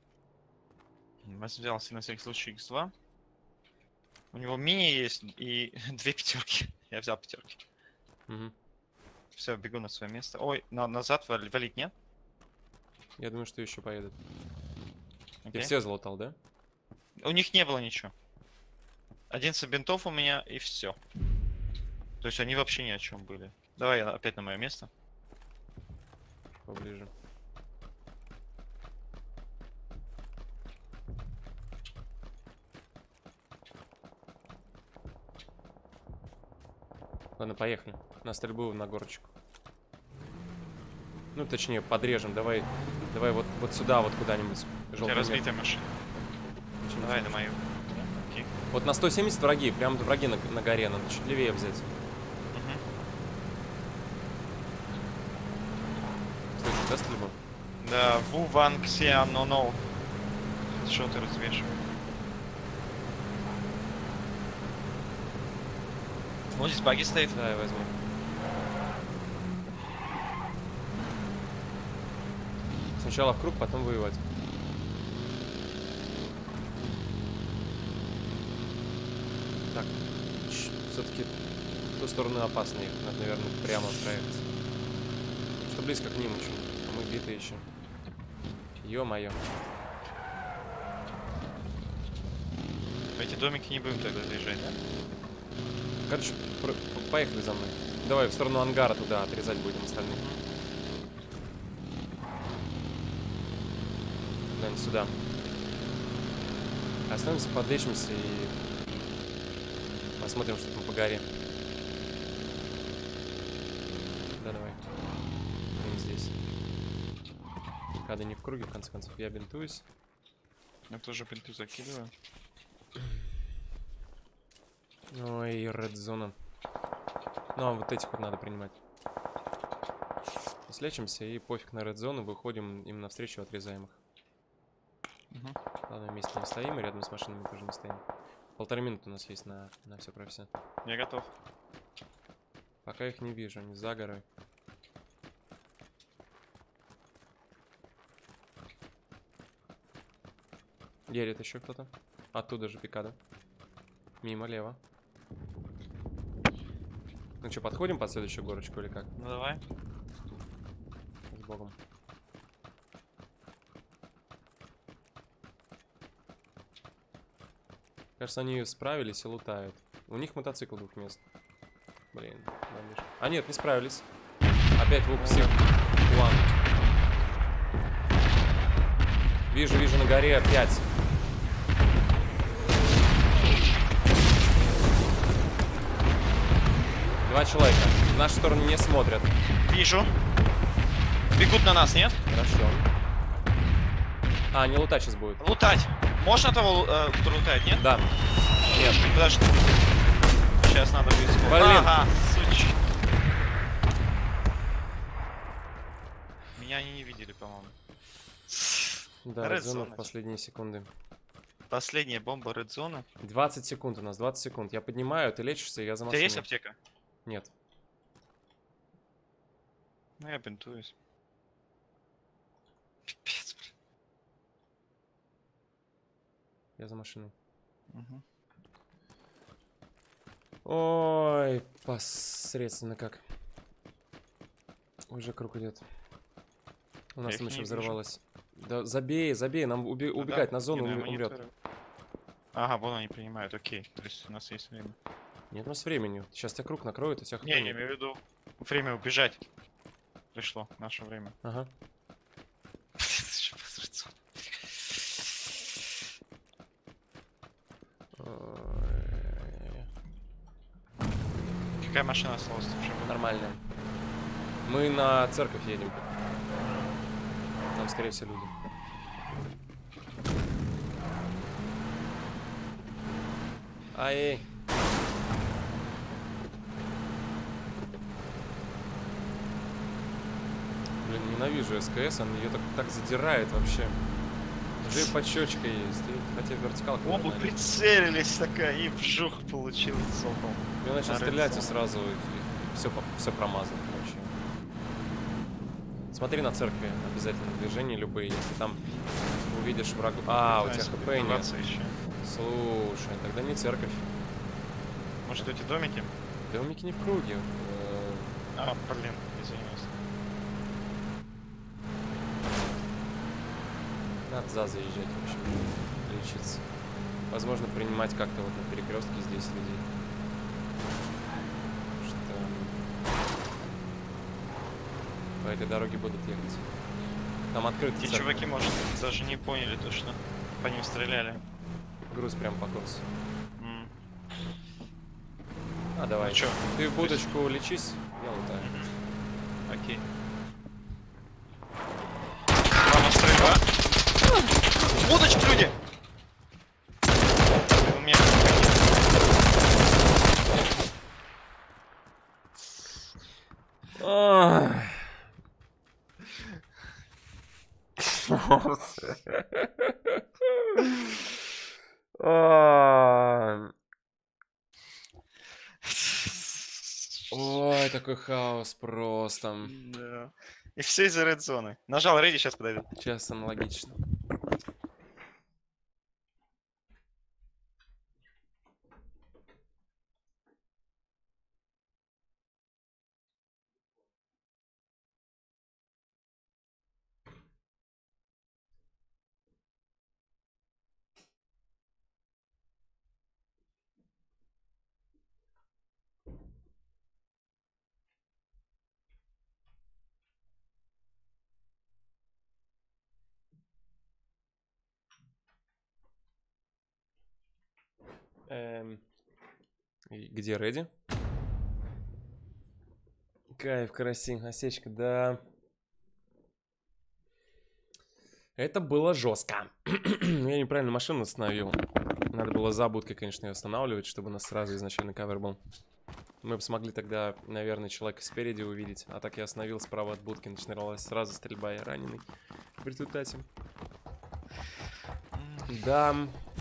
Я взял себе на всякий случай икс два. У него мини есть и две пятерки. Я взял пятерки. Мгм. Все, бегу на свое место. Ой, на, назад вали- валить нет? Я думаю, что еще поедут. Окей. Я все залутал, да? У них не было ничего. одиннадцать бинтов у меня и все. То есть они вообще ни о чем были. Давай я опять на мое место. Поближе. Ладно, поехали. На стрельбу на горочку. Ну, точнее, подрежем. Давай, давай вот, вот сюда, вот куда-нибудь. У тебя Желтый разбитая машина. Очень Давай интересно. на мою. Окей. Вот на сто семьдесят враги, прям враги на, на горе, надо чуть левее взять. Мгм. Слышишь, да, стрельбу? Да, Ву Ван Ксиан но но. Что ты развешиваешь? Вот здесь баги стоит. Да, я возьму. Сначала в круг, потом воевать. Так, все-таки в ту сторону опасно их. Надо, наверное, прямо проехать. Что близко к ним еще. А мы биты еще. Ё-моё. В эти домики не будем тогда заезжать, да? Короче, про- поехали за мной. Давай в сторону ангара туда отрезать будем остальных. Куда-нибудь сюда. Остановимся, подлечимся и посмотрим, что там по горе. Да, давай. Не здесь. Когда не в круге, в конце концов, я бинтуюсь. Я тоже бинты закидываю. Ой, red зона. Ну, а вот этих вот надо принимать. Если слечимся и пофиг на ред зону, выходим им навстречу, отрезаем их. Угу. В одном месте не стоим, и рядом с машинами тоже не стоим. Полторы минуты у нас есть на, на все про все. Я готов. Пока их не вижу, они за горой. Едет еще кто-то. Оттуда же пикада. Мимо, лево. Ну что, подходим под следующую горочку или как? Ну давай. С богом. Кажется, они справились и лутают. У них мотоцикл двух мест. Блин, бомбишь. А нет, не справились. Опять в упсе. План. Вижу, вижу на горе опять. Два человека. В нашу сторону не смотрят. Вижу. Бегут на нас, нет? Хорошо. А, не лутать сейчас будет. Лутать. Можно того, э, кто лутает, нет? Да. Нет. Подожди. Сейчас надо будет. Блин. Ага, суч. Меня они не видели, по-моему. Да, Red red зона в Zone. последние секунды. Последняя бомба Red Zone. двадцать секунд у нас, двадцать секунд. Я поднимаю, ты лечишься, и я за У тебя машиной. есть аптека? Нет. Ну я бинтуюсь. Пипец, блин. Я за машиной. Угу. Ой, посредственно как. Уже круг идет. У нас их там не еще вижу. взорвалось. Да забей, забей, нам уби- Ну убегать да, на зону, не, он ну, умрет. мониторю. Ага, вон они принимают, окей. То есть у нас есть время. Нет у нас времени. Сейчас тебя круг накроет, и всех Не, я хпнет. имею в виду время убежать. Пришло наше время. Ага. Ой, Какая машина осталась? Почему? нормально. Мы на церковь едем. Там, скорее всего, люди. Ай. Блин, ненавижу СКС, он ее так, так задирает вообще. Уже и подщечка есть, и хотя вертикалка. Оба прицелились такая и вжух получил сокол. Я начал На стрелять и Red Zone. сразу все, все промазал, короче. Смотри на церкви, обязательно движения любые, если там увидишь врагу. А, у тебя хп нет. Еще. Слушай, тогда не церковь. Может, эти домики? Домики не в круге. Э, А, блин, извиняюсь. Надо за заезжать, в общем, лечиться. Возможно, принимать как-то вот на перекрестке здесь людей. Что по этой дороге будут ехать. Там открыт Те чуваки, может, даже не поняли то, что по ним стреляли. груз прям по курсу. М. А, давай. Ну чё? Ты в будочку лечись, я лутаю. Окей. Мама стрельба. Будочки, люди! У меня... Ах. А. Ой, такой хаос просто. Да. И все из-за Red Zone. Нажал Ready, сейчас подойдет. Сейчас аналогично. Эм, и где Ready? Кайф, карасин, осечка, да. Это было жестко. Я неправильно машину остановил. Надо было за будкой, конечно, ее останавливать, чтобы у нас сразу изначально кавер был. Мы бы смогли тогда, наверное, человека спереди увидеть. А так я остановил справа от будки. Начиналась сразу стрельба, я раненый. В результате. Да.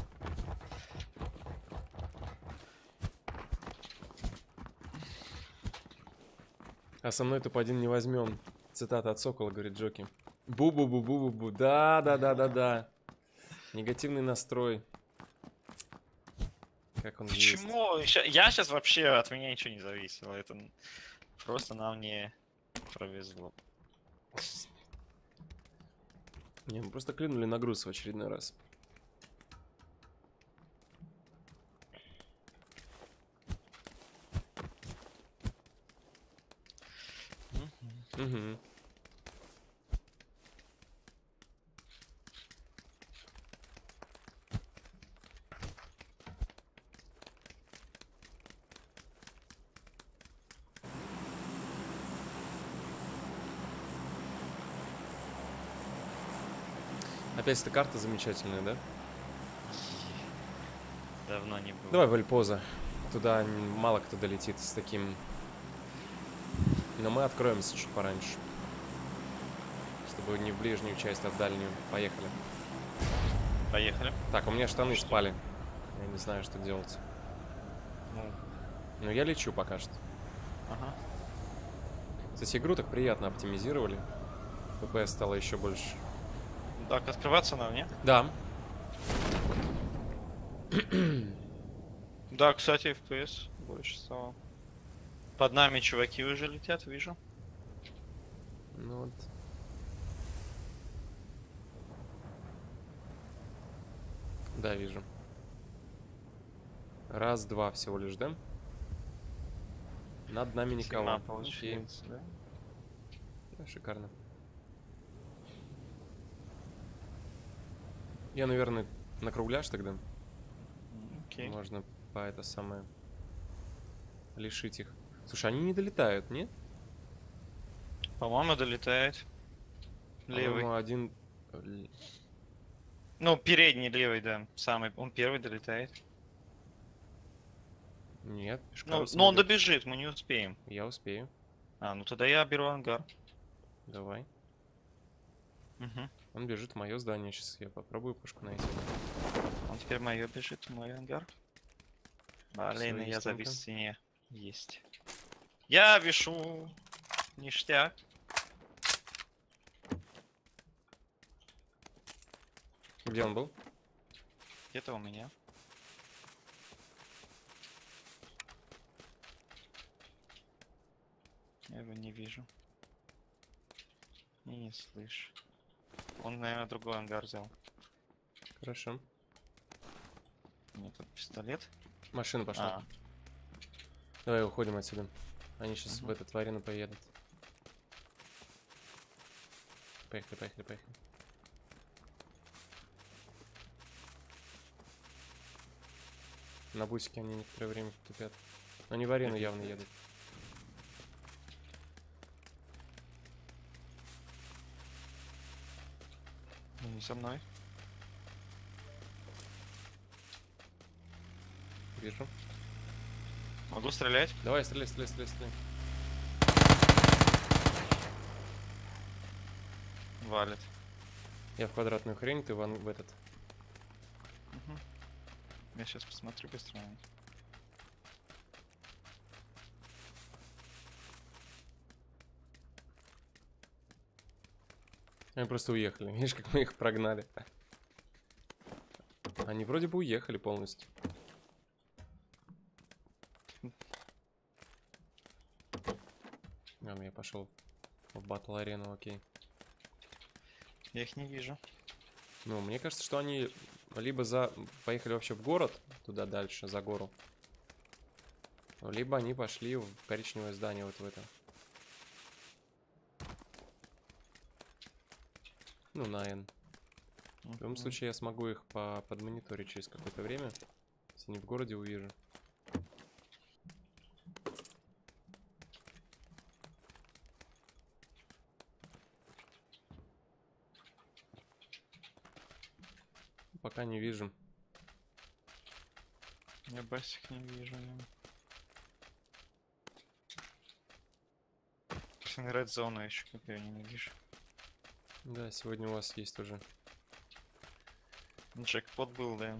А со мной топ-один не возьмем. Цитата от Сокола, говорит Джоки. Бу-бу-бу-бу-бу-бу. Да-да-да-да-да. Негативный настрой. Как он есть. Почему? Ща- Я сейчас вообще от меня ничего не зависело. Это н- просто нам не повезло. Не, мы просто клюнули на груз в очередной раз. Угу. Опять эта карта замечательная, да? Давно не было. Давай Вальпоза. Туда мало кто долетит с таким. Но мы откроемся чуть пораньше. Чтобы не в ближнюю часть, а в дальнюю. Поехали. Поехали. Так, у меня штаны спали. Я не знаю, что делать. Ну, Но я лечу пока что. ага. Кстати, игру так приятно оптимизировали. эф пи эс стало еще больше. Так, открываться нам, не? Да. Да, кстати, эф пи эс больше стало. Под нами чуваки уже летят, вижу. Ну вот. Да, вижу. Раз, два всего лишь, да? Над нами никого. Зима Окей. получается, да? Да, шикарно. Я, наверное, на кругляш тогда. М, Окей. Можно по это самое лишить их. Слушай, они не долетают, нет? По-моему, долетает. Левый. По-моему, один... л- Ну, передний левый, да. Самый. Он первый долетает. Нет, Ну, Пешкарусом но он идет. добежит, мы не успеем. Я успею. А, ну тогда я беру ангар. Давай. Угу. Он бежит в мое здание. Сейчас я попробую пушку найти. Он теперь мое бежит, мой ангар. Блин, Всё, я есть завис там-то? в стене. Есть. Я вешу. Ништяк. Где он был? Где-то у меня. Я его не вижу. И не слышу. Он, наверное, другой ангар взял. Хорошо. У меня тут пистолет. Машина пошла. А, Давай уходим отсюда. Они сейчас Мгм. в этот арену поедут. Поехали, поехали, поехали. На бусике они некоторое время тупят. Но они в арену явно едут. ну не со мной. Вижу. Могу стрелять? Давай, стреляй, стреляй, стреляй, стреляй. Валит. Я в квадратную хрень, ты вон в этот. Мгм. Я сейчас посмотрю быстро. Они просто уехали. Видишь, как мы их прогнали. Они вроде бы уехали полностью. Ладно, я пошел в батл арену, окей. Я их не вижу. Ну, мне кажется, что они либо за поехали вообще в город, туда дальше, за гору. Либо они пошли в коричневое здание, вот в это. Ну, на N. В любом Мгм. случае, я смогу их по подмониторить через какое-то время. Если не в городе увижу. Пока не вижу. Я басик не вижу. не. Red Zone еще, как я ненавижу. Да, сегодня у вас есть уже. Джекпот был, да.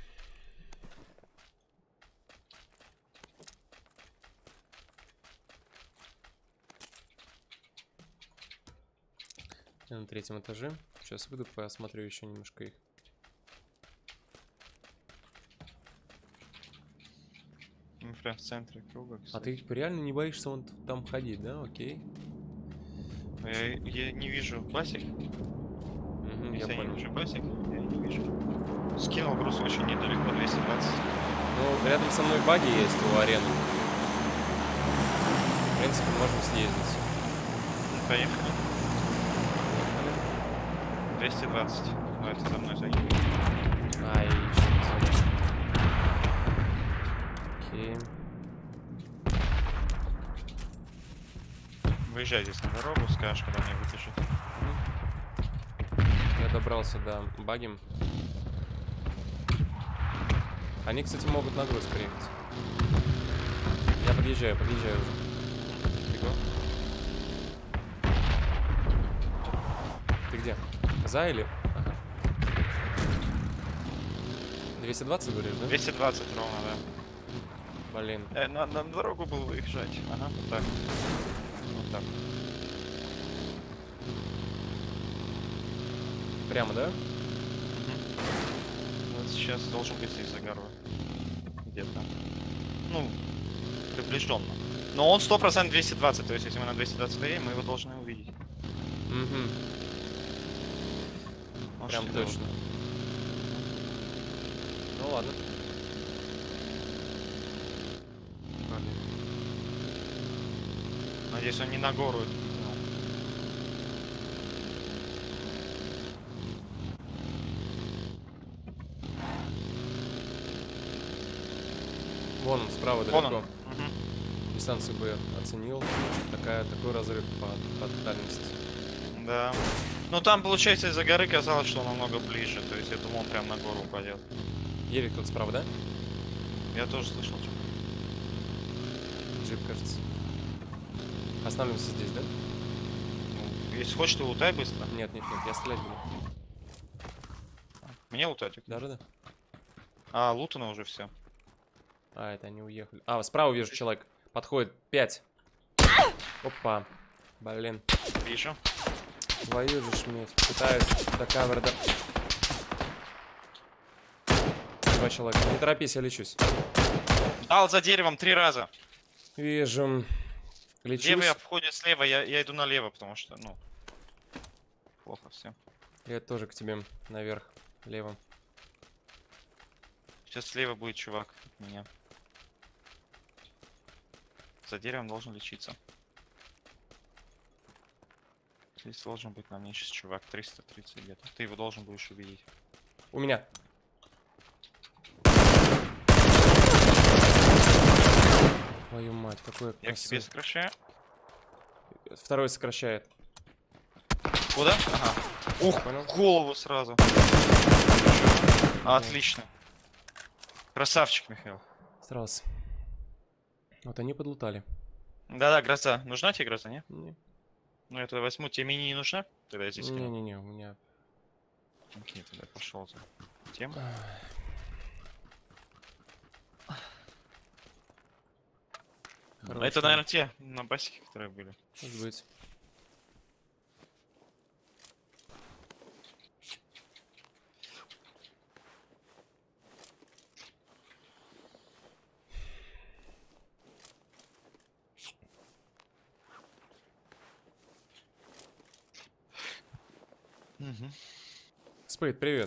Я на третьем этаже. Сейчас выйду, посмотрю еще немножко их. Мы прям в центре круга, А ты кстати. реально не боишься вон там ходить, да? Окей. Я, я не вижу басик. Мгм, я Если я не понял. вижу басик, я не вижу. Скинул груз очень недалеко, двести двадцать. Ну, рядом со мной баги есть у арены. В принципе, можем съездить. Ну, поехали. двести двадцать. Ну, это за мной загиб. Ай, что-то. Окей. Выезжай здесь на дорогу, скажешь, когда мне вытащит. Я добрался до баги. Они, кстати, могут на груз приехать. Я подъезжаю, подъезжаю уже. Бегу. Ты где? За или? Ага. двести двадцать говоришь, да? двести двадцать ровно, да. Блин. Э, на, на дорогу было выезжать. Ага, вот так. Вот так. Прямо, да? Вот сейчас должен быть здесь Загарва. Где-то. Ну, приближенно. Но он сто процентов двести двадцать, то есть если мы на двести двадцать едем, мы его должны увидеть. Угу. Он Прям шли точно. Ну ладно. дорогу. Надеюсь, он не на гору это прыгнул. Вон он, справа Вон далеко. он. Мгм. Дистанцию бы оценил. Такая, такой разрыв по, по дальности. Да. Ну там, получается, из-за горы казалось, что он намного ближе. То есть я думал, он прям на гору упадет. Едет тут справа, да? Я тоже слышал. что- Джип, кажется. Останавливаемся здесь, да? Ну, если хочешь, ты лутай быстро. Нет, нет, нет, я стрелять буду. Мне лутать. Да-да-да. А, лутано уже все. А, это они уехали. А, справа вижу человек. Подходит. Пять. Опа. Блин. Вижу. Твою же шметь. Пытаюсь до каверда. Два человека. Не торопись, я лечусь. Дал за деревом три раза. Вижу. Лечусь. Левый обходит слева, я, я иду налево, потому что, ну, плохо все. Я тоже к тебе наверх. Лево. Сейчас слева будет чувак от меня. За деревом должен лечиться. Здесь должен быть на мне сейчас чувак, триста тридцать где-то. Ты его должен будешь увидеть. У меня. Твою мать, какой Я к тебе сокращаю. Второй сокращает. Куда? Ага. Ух, Понял? в голову сразу. Отлично. Красавчик, Михаил. Старался. Вот они подлутали. Да-да, гроза. Нужна тебе гроза, не? Не. Ну, я тогда возьму. Тебе мини не нужна? Тогда я здесь кину. Не-не-не, у меня... Окей, тогда пошел за тем. Хорошо. Это, наверное, те на басике, которые были. Может быть. Угу. Спейд, привет.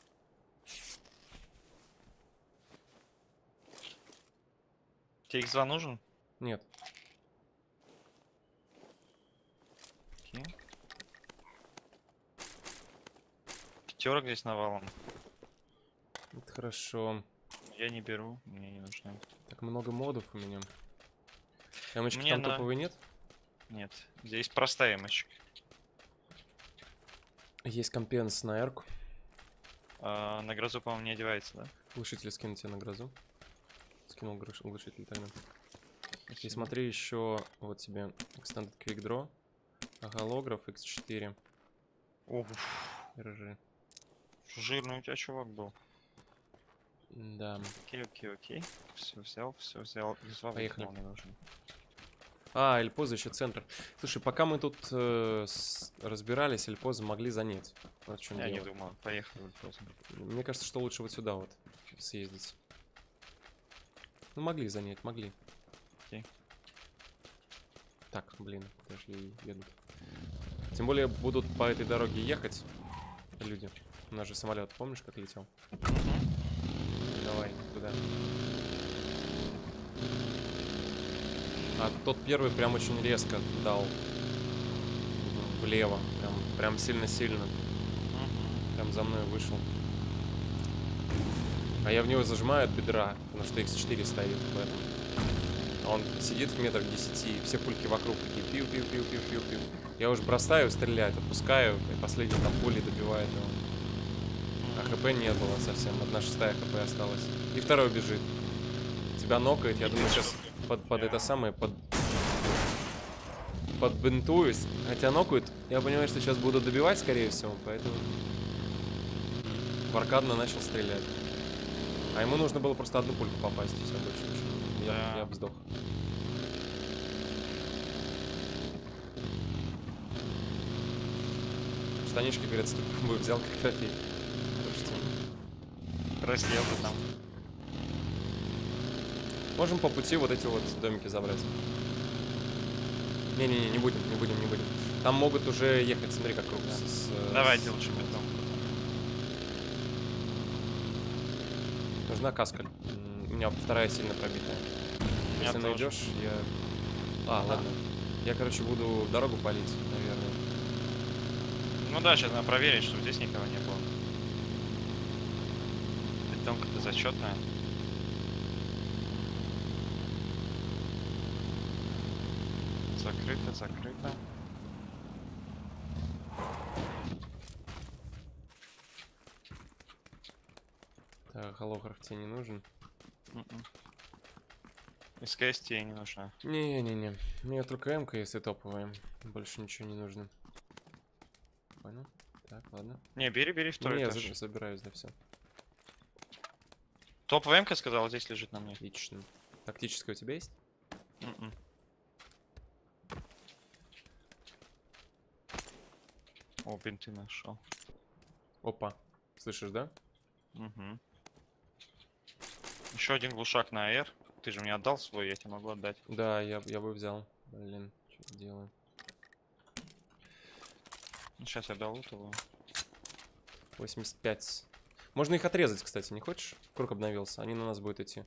Тебе икс два нужен? Нет. Окей. Пятерок здесь навалом. Это хорошо. Я не беру, мне не нужны. Так много модов у меня. Эмочки Мне там на- топовой нет? Нет, здесь простая эмочка. Есть компенс на эрку. А, на грозу, по-моему, не одевается, да? Глушитель скину тебе на грозу. Скинул глуш- глушитель тогда. И смотри еще, вот тебе Extended Quick Draw, голограф икс четыре, О, РЖ. жирный у тебя чувак был. Да. Окей, окей, окей. Все взял, все взял. Поехали. Не нужен. А, Эльпоза еще центр. Слушай, пока мы тут э, с- разбирались, Эльпоза могли занять. Вот в чем Я не дело. думал, поехали поздно. Мне кажется, что лучше вот сюда вот съездить. Ну, могли занять, могли. Окей. Так, блин, даже и едут. Тем более будут по этой дороге ехать люди. У нас же самолет, помнишь, как летел? Давай, туда. А тот первый прям очень резко дал влево. Прям, прям сильно-сильно. Прям за мной вышел. А я в него зажимаю от бедра, потому что икс четыре стоит, поэтому. А он сидит в метрах десяти, и все пульки вокруг такие пиу-пиу-пиу-пиу-пиу-пиу. Я уже бросаю, стреляю, отпускаю, и последний там пули добивает его. А хп не было совсем, одна шестая хп осталась. И второй бежит. Тебя нокает, я думаю, сейчас под, под это самое, под... подбинтуюсь. Хотя нокают, я понимаю, что сейчас буду добивать, скорее всего, поэтому... В аркадно начал стрелять. А ему нужно было просто одну пульку попасть, все, больше ничего. Я, Да. я бы сдох. Штанишки перед ступом бы взял как трофей. Раздел бы там. Можем по пути вот эти вот домики забрать. Не-не-не, не будем, не будем, не будем. Там могут уже ехать, смотри, как круг. Да. С, с- Давайте с- лучше метром. Нужна каскаль. М, У меня вторая сильно пробитая. меня Если тоже. найдешь, я... А, ладно. Я, короче, буду дорогу палить, наверное. Ну да, сейчас надо проверить, чтобы здесь никого не было. Бетонка-то зачетная. Закрыто, закрыто. Так, голограф тебе не нужен. Мгм. СКС тебе не нужна. Не-не-не. Мне только М-ка, если топовая. Больше ничего не нужно. Понял? Так, ладно. Не, бери, бери второй Не, я этаж. за- забираюсь, да, все. Топ ВМ-ка сказал, здесь лежит на мне. Отлично. Тактическая у тебя есть? Мгм. О, бинты нашел. Опа. Слышишь, да? Угу. Еще один глушак на А Р. Ты же мне отдал свой, я тебе могу отдать. Да, я, я бы взял. Блин, что делаю? Ну, сейчас я дал его. восемьдесят пять. Можно их отрезать, кстати, не хочешь? Круг обновился. Они на нас будут идти.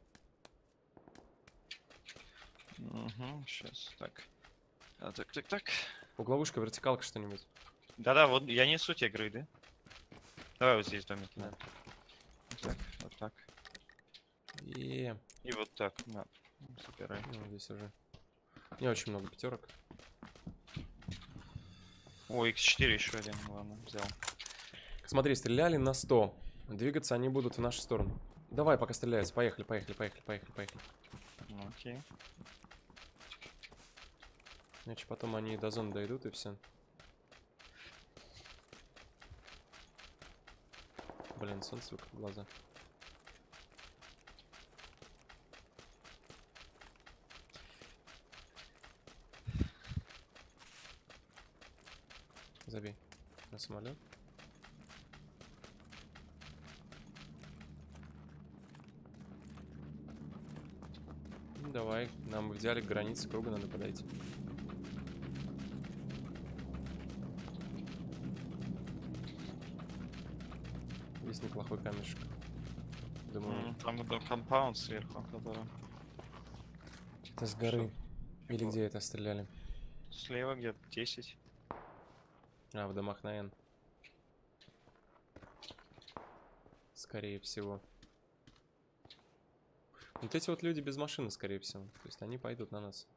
Угу, сейчас, так. А, так, так, так. Угловушка, вертикалка, что-нибудь. Да-да, вот я несу тебе грейды. Давай вот здесь домики. Да. Вот так, вот так. И И вот так, на. Забирай. ну, здесь уже не очень много пятерок. О, икс четыре еще один, ладно, взял. Смотри, стреляли на сто. Двигаться они будут в нашу сторону. Давай, пока стреляются. Поехали, поехали, поехали, поехали, поехали. Ну, окей. Иначе потом они до зоны дойдут и все. Блин, солнце как в глаза. Забей на самолет. Ну, давай, нам взяли к границе круга, надо подойти. Есть неплохой камешек. Думаю, М, Там это компаунд сверху, который это с горы. Или где это стреляли? слева где-то десять. А, в домах на Н. Скорее всего. Вот эти вот люди без машины, скорее всего. То есть они пойдут на нас.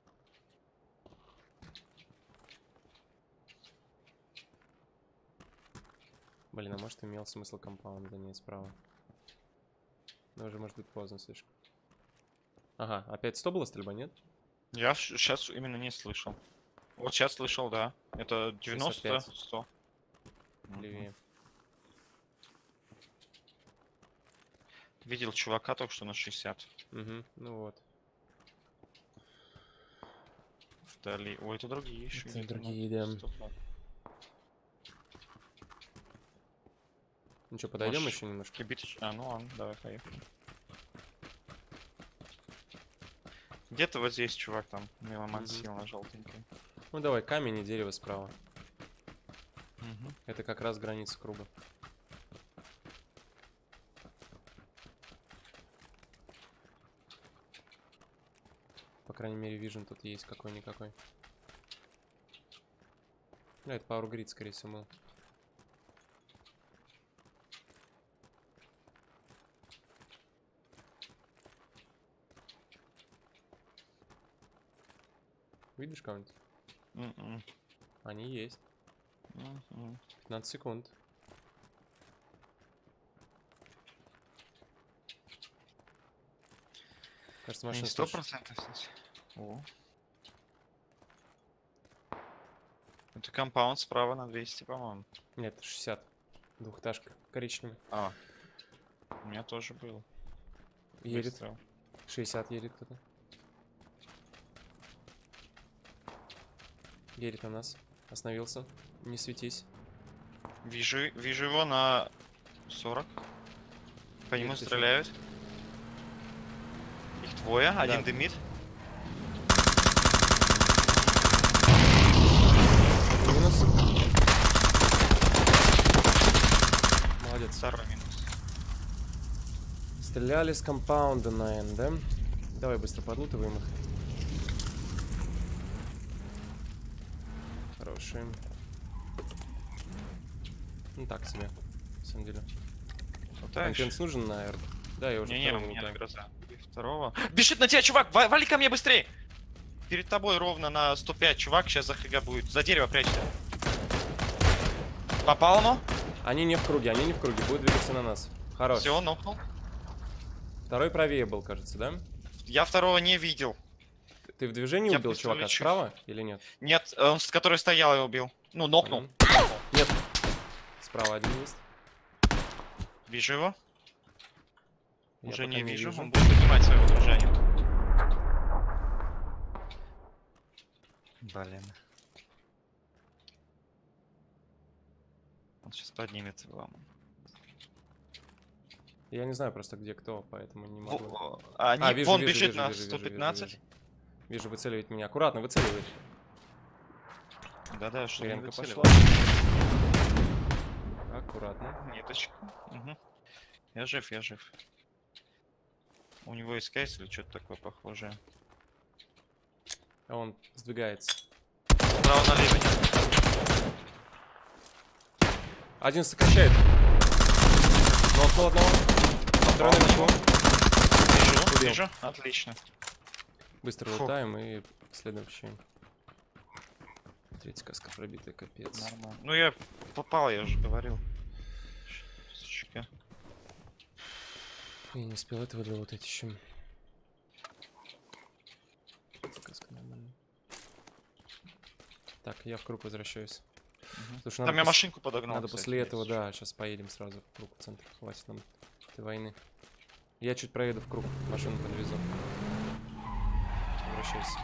Блин, а может имел смысл компаунд занять справа? Но уже может быть поздно слишком. Ага, опять сто была стрельба, нет? Я сейчас именно не слышал. Вот сейчас слышал, да. Это девяносто, шестьдесят пять. сто. Левее. Видел чувака только что на шестьдесят. Угу, ну вот. Вдали. Ой, это другие еще. Это где-то на другие, да. сто. Ну что, подойдем Может, еще немножко? Кибит... А, ну ладно, давай, поехали. Где-то вот здесь чувак там, меломан Мгм. сел на желтенький. Ну давай, камень и дерево справа. Угу. Это как раз граница круга. По крайней мере, вижен тут есть какой-никакой. Ну, это Power Grid, скорее всего, был. Видишь кого-нибудь? М-м. Они есть. М-м. пятнадцать секунд. Кажется, машина сто слышит. процентов здесь. О. Это компаунд справа на двести, по-моему. Нет, шестьдесят. Двухэтажка. Коричневый. А. У меня тоже был. Едет. Выстрел. шестьдесят едет кто-то. Едет на нас. Остановился. Не светись. Вижу, вижу его на сорок. По нему Едет еще. стреляют. Их двое, один дымит. Минус. Молодец. Второй минус. Стреляли с компаунда на Н, да? Давай быстро подлутываем их. Хорошие. Ну так себе, на самом деле. Хватаешь? Компенс нужен на Р? Да, я уже Не-не, у второго меня лутаю. гроза. И второго. Бежит на тебя, чувак! Ва- Вали ко мне быстрее! Перед тобой ровно на сто пять, чувак, сейчас за ХГ будет. За дерево прячься. Попал ему? Они не в круге, они не в круге, будут двигаться на нас. Хорош. Все, нокнул. Второй правее был, кажется, да? Я второго не видел. Ты в движении Я убил быстро чувака лечусь. справа или нет? Нет, он с которой стоял, я убил. Ну, нокнул. Мгм. Нет. Справа один есть. Вижу его. Я Уже пока не вижу. вижу. Он будет поднимать своего дружанина. Блин. Он сейчас поднимет вам. Я не знаю просто где кто, поэтому не могу. Во- а, А, не- вижу, вон вижу, бежит вижу, на вижу, вижу, сто пятнадцать. Вижу, вижу, выцеливает меня. Аккуратно, выцеливает. Да-да, что не Ширинка выцеливал. пошла. Аккуратно. Ниточка. Угу. Я жив, я жив. У него есть кейс или что-то такое похожее. А он сдвигается. Справа налево. Один сокращает. Нокнул одного. Второй на него. Вижу, Убил. вижу. Отлично. Быстро Фу. лутаем и следующий. Третья каска пробитая, капец. Нормально. Ну я попал, я уже говорил. Сучка. Я не успел этого долутать еще. Каска нормальная. Так, я в круг возвращаюсь. Мгм. Слушай, Там надо я пос- машинку подогнал. Надо кстати, после есть этого, еще. да, сейчас поедем сразу в круг в центр. Хватит нам этой войны. Я чуть проеду в круг, машину подвезу. Возвращайся.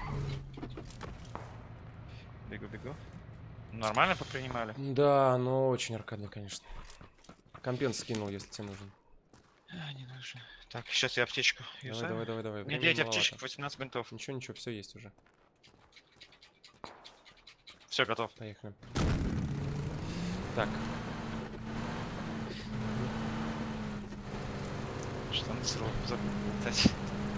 Бегу, бегу. Нормально попринимали? Да, но очень аркадно, конечно. Компенс скинул, если тебе нужен. А, не нужно. Так, сейчас я аптечку. Давай, юзаю. давай, давай, давай. У меня Времени девять маловато. аптечек, восемнадцать бинтов. Ничего, ничего, все есть уже. Все, готов. Поехали. Так, Что на срок запутать.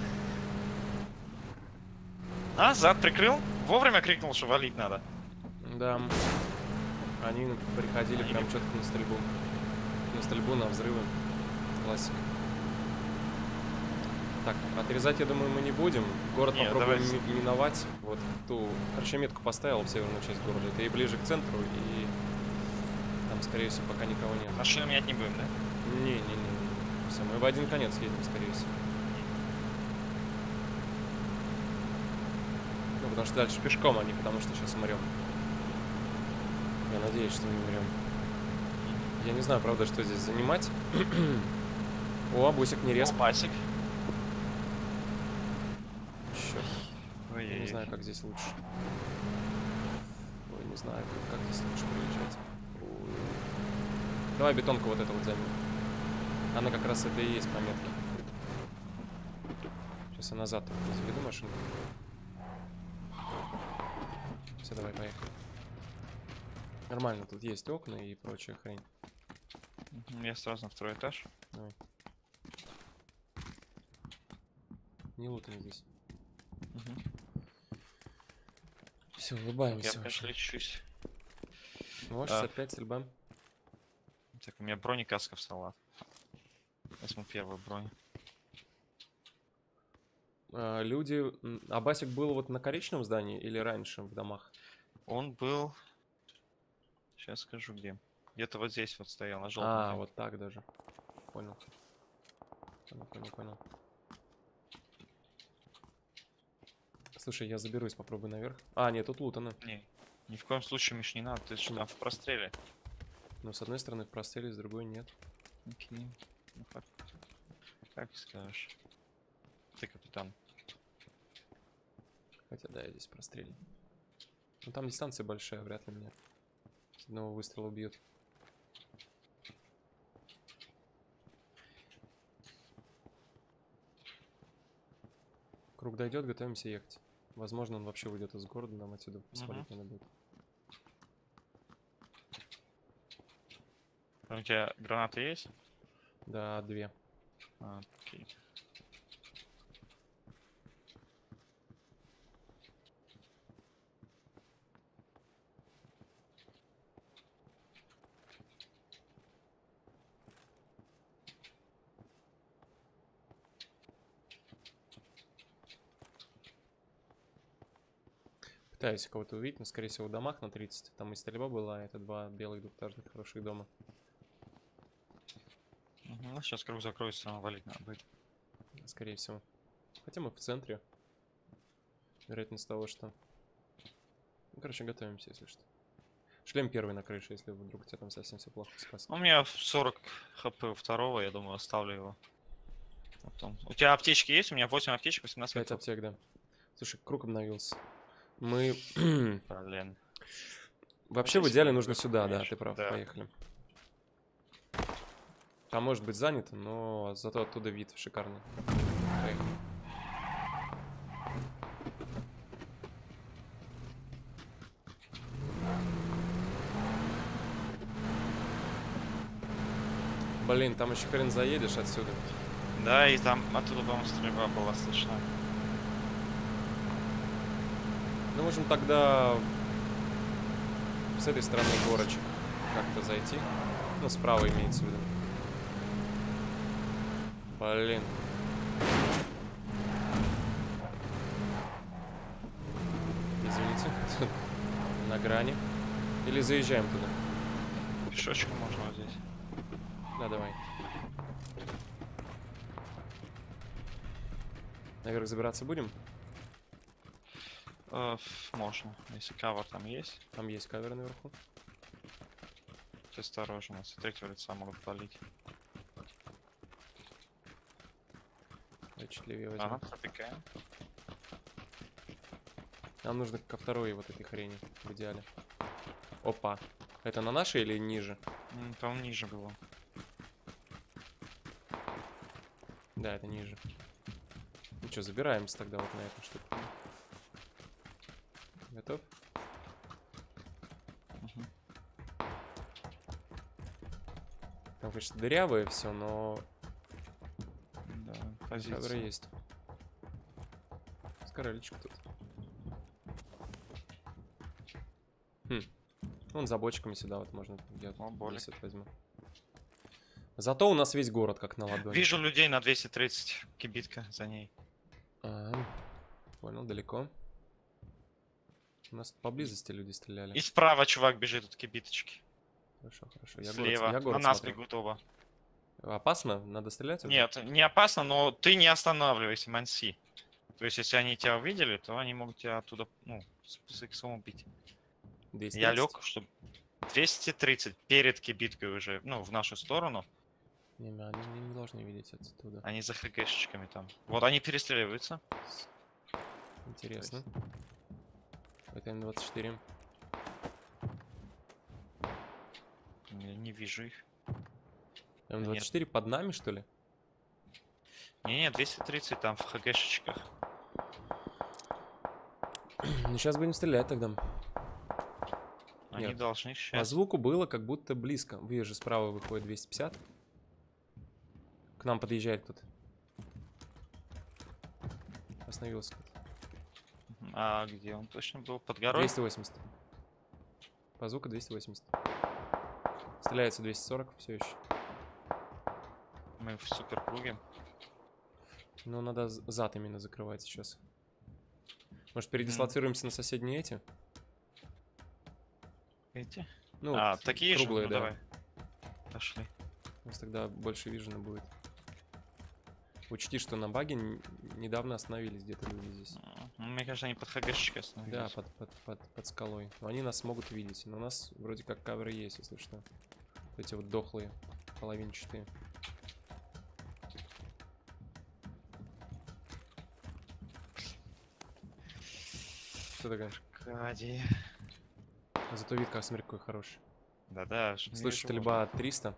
А, зад прикрыл? Вовремя крикнул, что валить надо. да. Они приходили Они прям не- четко на стрельбу. На стрельбу, на взрывы. Классика. Так, отрезать, я думаю, мы не будем. Город Не, попробуем давайте. ми- миновать. Вот ту... Короче, метку поставил в северную часть города. Это и ближе к центру, и... Там, скорее всего, пока никого нет. Машину менять не будем, да? Не-не-не. Все, мы в один конец едем, скорее всего. потому что дальше пешком, а не потому что сейчас умрем. Я надеюсь, что не умрем. Я не знаю, правда, что здесь занимать. О, бусик не рез. Пасик. Черт. Ой, Я не знаю, как здесь лучше. Ой, не знаю, как, как здесь лучше приезжать. Ой. Давай бетонку вот эту вот займем. Она как раз это и есть пометки. Сейчас я назад заведу машину. Все, давай, поехали. Нормально, тут есть окна и прочая хрень. Я сразу на второй этаж. Давай. Не лутаем здесь. Угу. Все, Я улыбаемся. конечно лечусь. Ну, шестьдесят пять стрельба. Так, у меня брони каска в салат. Возьму первую бронь. А, люди... м, А Басик был вот на коричневом здании или раньше в домах? Он был... Сейчас скажу где. Где-то вот здесь вот стоял, на желтом. А, вот так даже. Понял. Понял, понял, понял. Слушай, я заберусь, попробую наверх. А, нет, тут лутано. Не, ни в коем случае, Миш, не надо, ты же там в простреле. Но с одной стороны в простреле, с другой нет. Окей. Ну как? Как скажешь. Ты капитан. Хотя да, я здесь прострелен. Ну там дистанция большая, вряд ли меня с одного выстрела убьют. Круг дойдет, готовимся ехать. Возможно, он вообще уйдет из города, нам отсюда посмотреть надо будет. У тебя гранаты есть? Да, две. А, окей. Пытаюсь кого-то увидеть, но скорее всего в домах на тридцать. Там и стрельба была, это два белых двухэтажных хороших дома. Угу, ну, сейчас круг закроется, валить надо будет. Скорее всего. Хотя мы в центре. Вероятность того, что... Ну, короче, готовимся, если что. Шлем первый на крыше, если вдруг у тебя там совсем все плохо спас. У меня сорок хп у второго, я думаю, оставлю его. Потом. У тебя аптечки есть? У меня восемь аптечек, восемнадцать пять аптек, да. Слушай, круг обновился. Мы... Блин. Вообще, в Здесь идеале много, нужно сюда, да, конечно, ты прав, да. поехали. Там может быть занято, но зато оттуда вид шикарный. Поехали. Блин, там еще хрен заедешь отсюда. Да, и там оттуда, по-моему, стрельба была слышна. Ну, можем тогда с этой стороны горочек как-то зайти. Ну, справа имеется в виду. Блин. Извините. На грани. Или заезжаем туда? Пешочком можно вот здесь. Да, давай. Наверх забираться будем? Э, можно, если кавер там есть. Там есть кавер наверху. Будь осторожен, с третьего лица могут палить. Давай чуть левее возьмем. Ага, пробегаем. Нам нужно ко второй вот этой хрени, в идеале. Опа. Это на нашей или ниже? М, По-моему, ниже было. Да, это ниже. Ну что, забираемся тогда вот на эту штуку. Готов? Мгм. Там, конечно, дырявое все, но Да, кавер позиция. есть. Скорелечка тут. Хм. Вон за бочками сюда вот можно. Я О, болик. десять возьму. Зато у нас весь город как на ладони. Вижу людей на двести тридцать. Кибитка за ней. А, понял, далеко. У нас поблизости люди стреляли. И справа чувак бежит от кибиточки. Хорошо, хорошо. Я Слева. город, я на город нас смотрю. бегут оба. Опасно? Надо стрелять? уже? Нет, не опасно, но ты не останавливайся, манси. То есть, если они тебя увидели, то они могут тебя оттуда, ну, с с иксом убить. двести Я тридцать. лег, чтобы двести тридцать перед кибиткой уже, ну, в нашу сторону. Не, не, они не, не должны видеть отсюда. Они за хгшечками там. Вот они перестреливаются. Интересно. Это эм двадцать четыре. Я не вижу их. эм двадцать четыре под нами, что ли? Не-не, двести тридцать там в хгшечках. Ну, сейчас будем стрелять тогда. Они Нет. должны По сейчас. звуку было как будто близко. Вижу, справа выходит двести пятьдесят. К нам подъезжает кто-то. Остановился кто-то. А где он точно был? Под горой? двести восемьдесят. По звуку двести восемьдесят. Стреляется двести сорок все еще. Мы в суперкруге. Ну, надо з- зад именно закрывать сейчас. Может, передислоцируемся на соседние эти? Эти? Ну, а, такие круглые, же? Ну, да. давай. Пошли. У нас тогда больше вижена будет. Учти, что на баге н- недавно остановились где-то люди здесь. Ну, мне кажется, они под хгшечкой Да, остановились. под, под, под, под скалой. Но они нас могут видеть. Но у нас вроде как каверы есть, если что. Эти вот дохлые, половинчатые. Что такое? Аркадий. Зато вид, как смотри, какой хороший. Да-да. ж не Слышишь, вижу стрельба триста.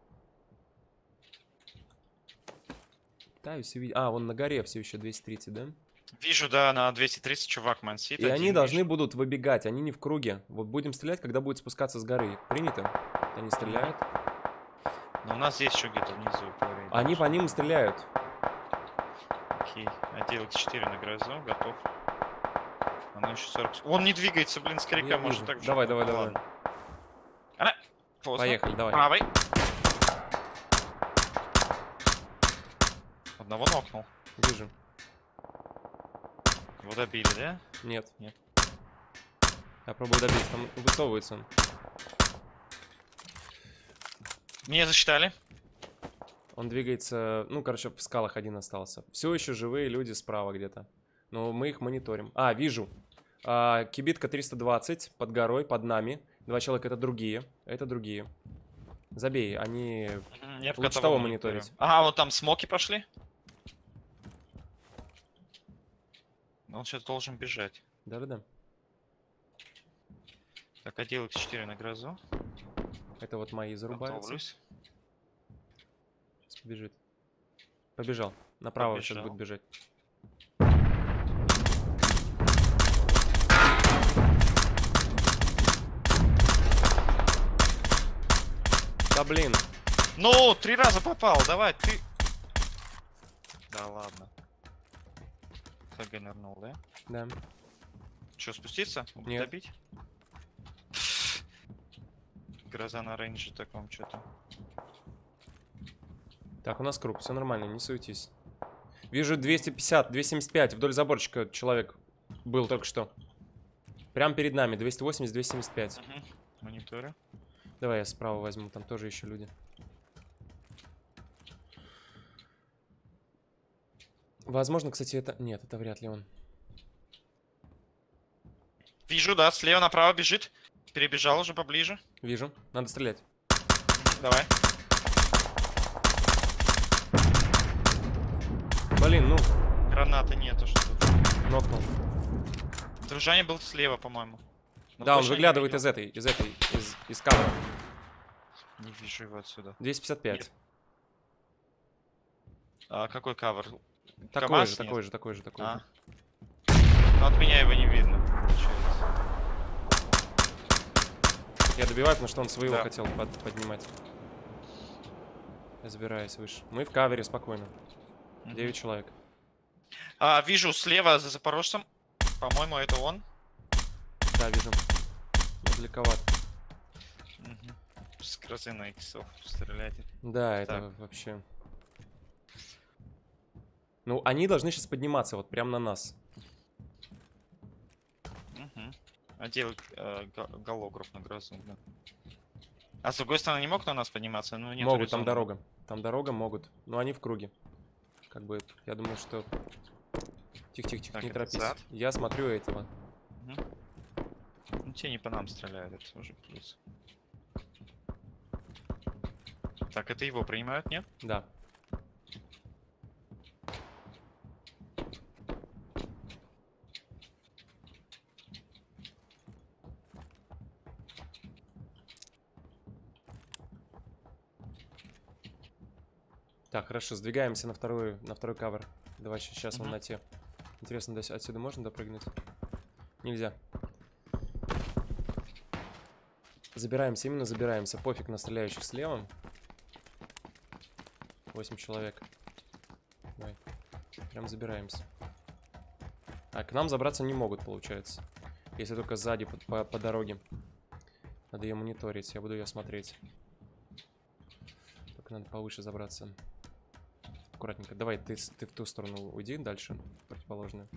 Пытаюсь увидеть. А, вон на горе все еще двести тридцать, да? его. Вижу, да, на двести тридцать чувак мансит. И они должны будут выбегать, они не в круге. Вот будем стрелять, когда будет спускаться с горы. Принято? Они стреляют. Но у нас есть еще где-то внизу. говорит. Они по ним и стреляют. Окей. Отдел икс четыре на грозу, готов. Оно еще сорок. Он не двигается, блин, с крика, Я может вижу. так в Давай, жопу. давай, Ну, давай. ладно. Ана! Поздно. Поехали, давай. Правый. Одного нокнул. Вижу. Его добили, да? Нет. Нет. Я пробую добить, там высовывается он. Меня засчитали. Он двигается, ну, короче, в скалах один остался. Все еще живые люди справа где-то. Но мы их мониторим. А, вижу. А, кибитка триста двадцать под горой, под нами. Два человека, это другие. Это другие. Забей, они... Мгм, Я Лучше того мониторить. Ага, вот там смоки пошли. Он сейчас должен бежать. Да-да-да. Так, отдел икс четыре на грозу. Это вот мои зарубаются. Готовлюсь. Сейчас побежит. Побежал. Направо сейчас Побежал. будет бежать. Да блин. Ну, три раза попал, давай, ты... Да ладно. ХГ нырнул, да? Да. Че, спуститься? Нет. Добить? Гроза на рейнже таком, что-то. Так, у нас круг, все нормально, не суетись. Вижу двести пятьдесят, двести семьдесят пять, вдоль заборчика человек был только что. Прям перед нами, двести восемьдесят, двести семьдесят пять. Угу. Мониторю. Давай я справа возьму, там тоже еще люди. Возможно, кстати, это... Нет, это вряд ли он. Вижу, да, слева направо бежит. Перебежал уже поближе. Вижу, надо стрелять. Давай. Блин, ну, Гранаты нету, что тут. нокнул. Дружане был слева, по-моему. Но Да, он точно не выглядывает видел. из этой, из этой, из, из кадра. Не вижу его отсюда. двести пятьдесят пять. Нет. А какой кавер? Такой КамАЗ же, нет? такой же, такой же, такой А. же. Ну, от меня его не видно, получается. Я добиваю, потому что он своего Да. хотел под- поднимать. Я забираюсь выше. Мы в кавере, спокойно. Мгм. девять человек. А, вижу слева за запорожцем. По-моему, это он. Да, вижу. Далековато. Мгм. С грозы на иксов стрелять. Да, это Так. вообще... Ну, они должны сейчас подниматься вот прямо на нас. Угу. Отдел э, га- голограф на грозу, да. А с другой стороны не мог на нас подниматься? Ну, нет Могут, там резона. дорога. Там дорога могут. Но они в круге. Как бы, я думаю, что Тихо-тихо-тихо, Так, не это торопись. зад. Я смотрю этого. Ну, те не по нам стреляют, это уже плюс. Так, это его принимают, нет? Да. Так, хорошо, сдвигаемся на вторую, на второй кавер. Давай сейчас Мгм. вон на те. Интересно, до- отсюда можно допрыгнуть? Нельзя. Забираемся, именно забираемся. Пофиг на стреляющих слева. Восемь человек. Давай. Прям забираемся. А к нам забраться не могут, получается. Если только сзади, по, по, по дороге. Надо ее мониторить, я буду ее смотреть. Только надо повыше забраться. Аккуратненько. Давай, ты, ты в ту сторону уйди дальше, противоположную.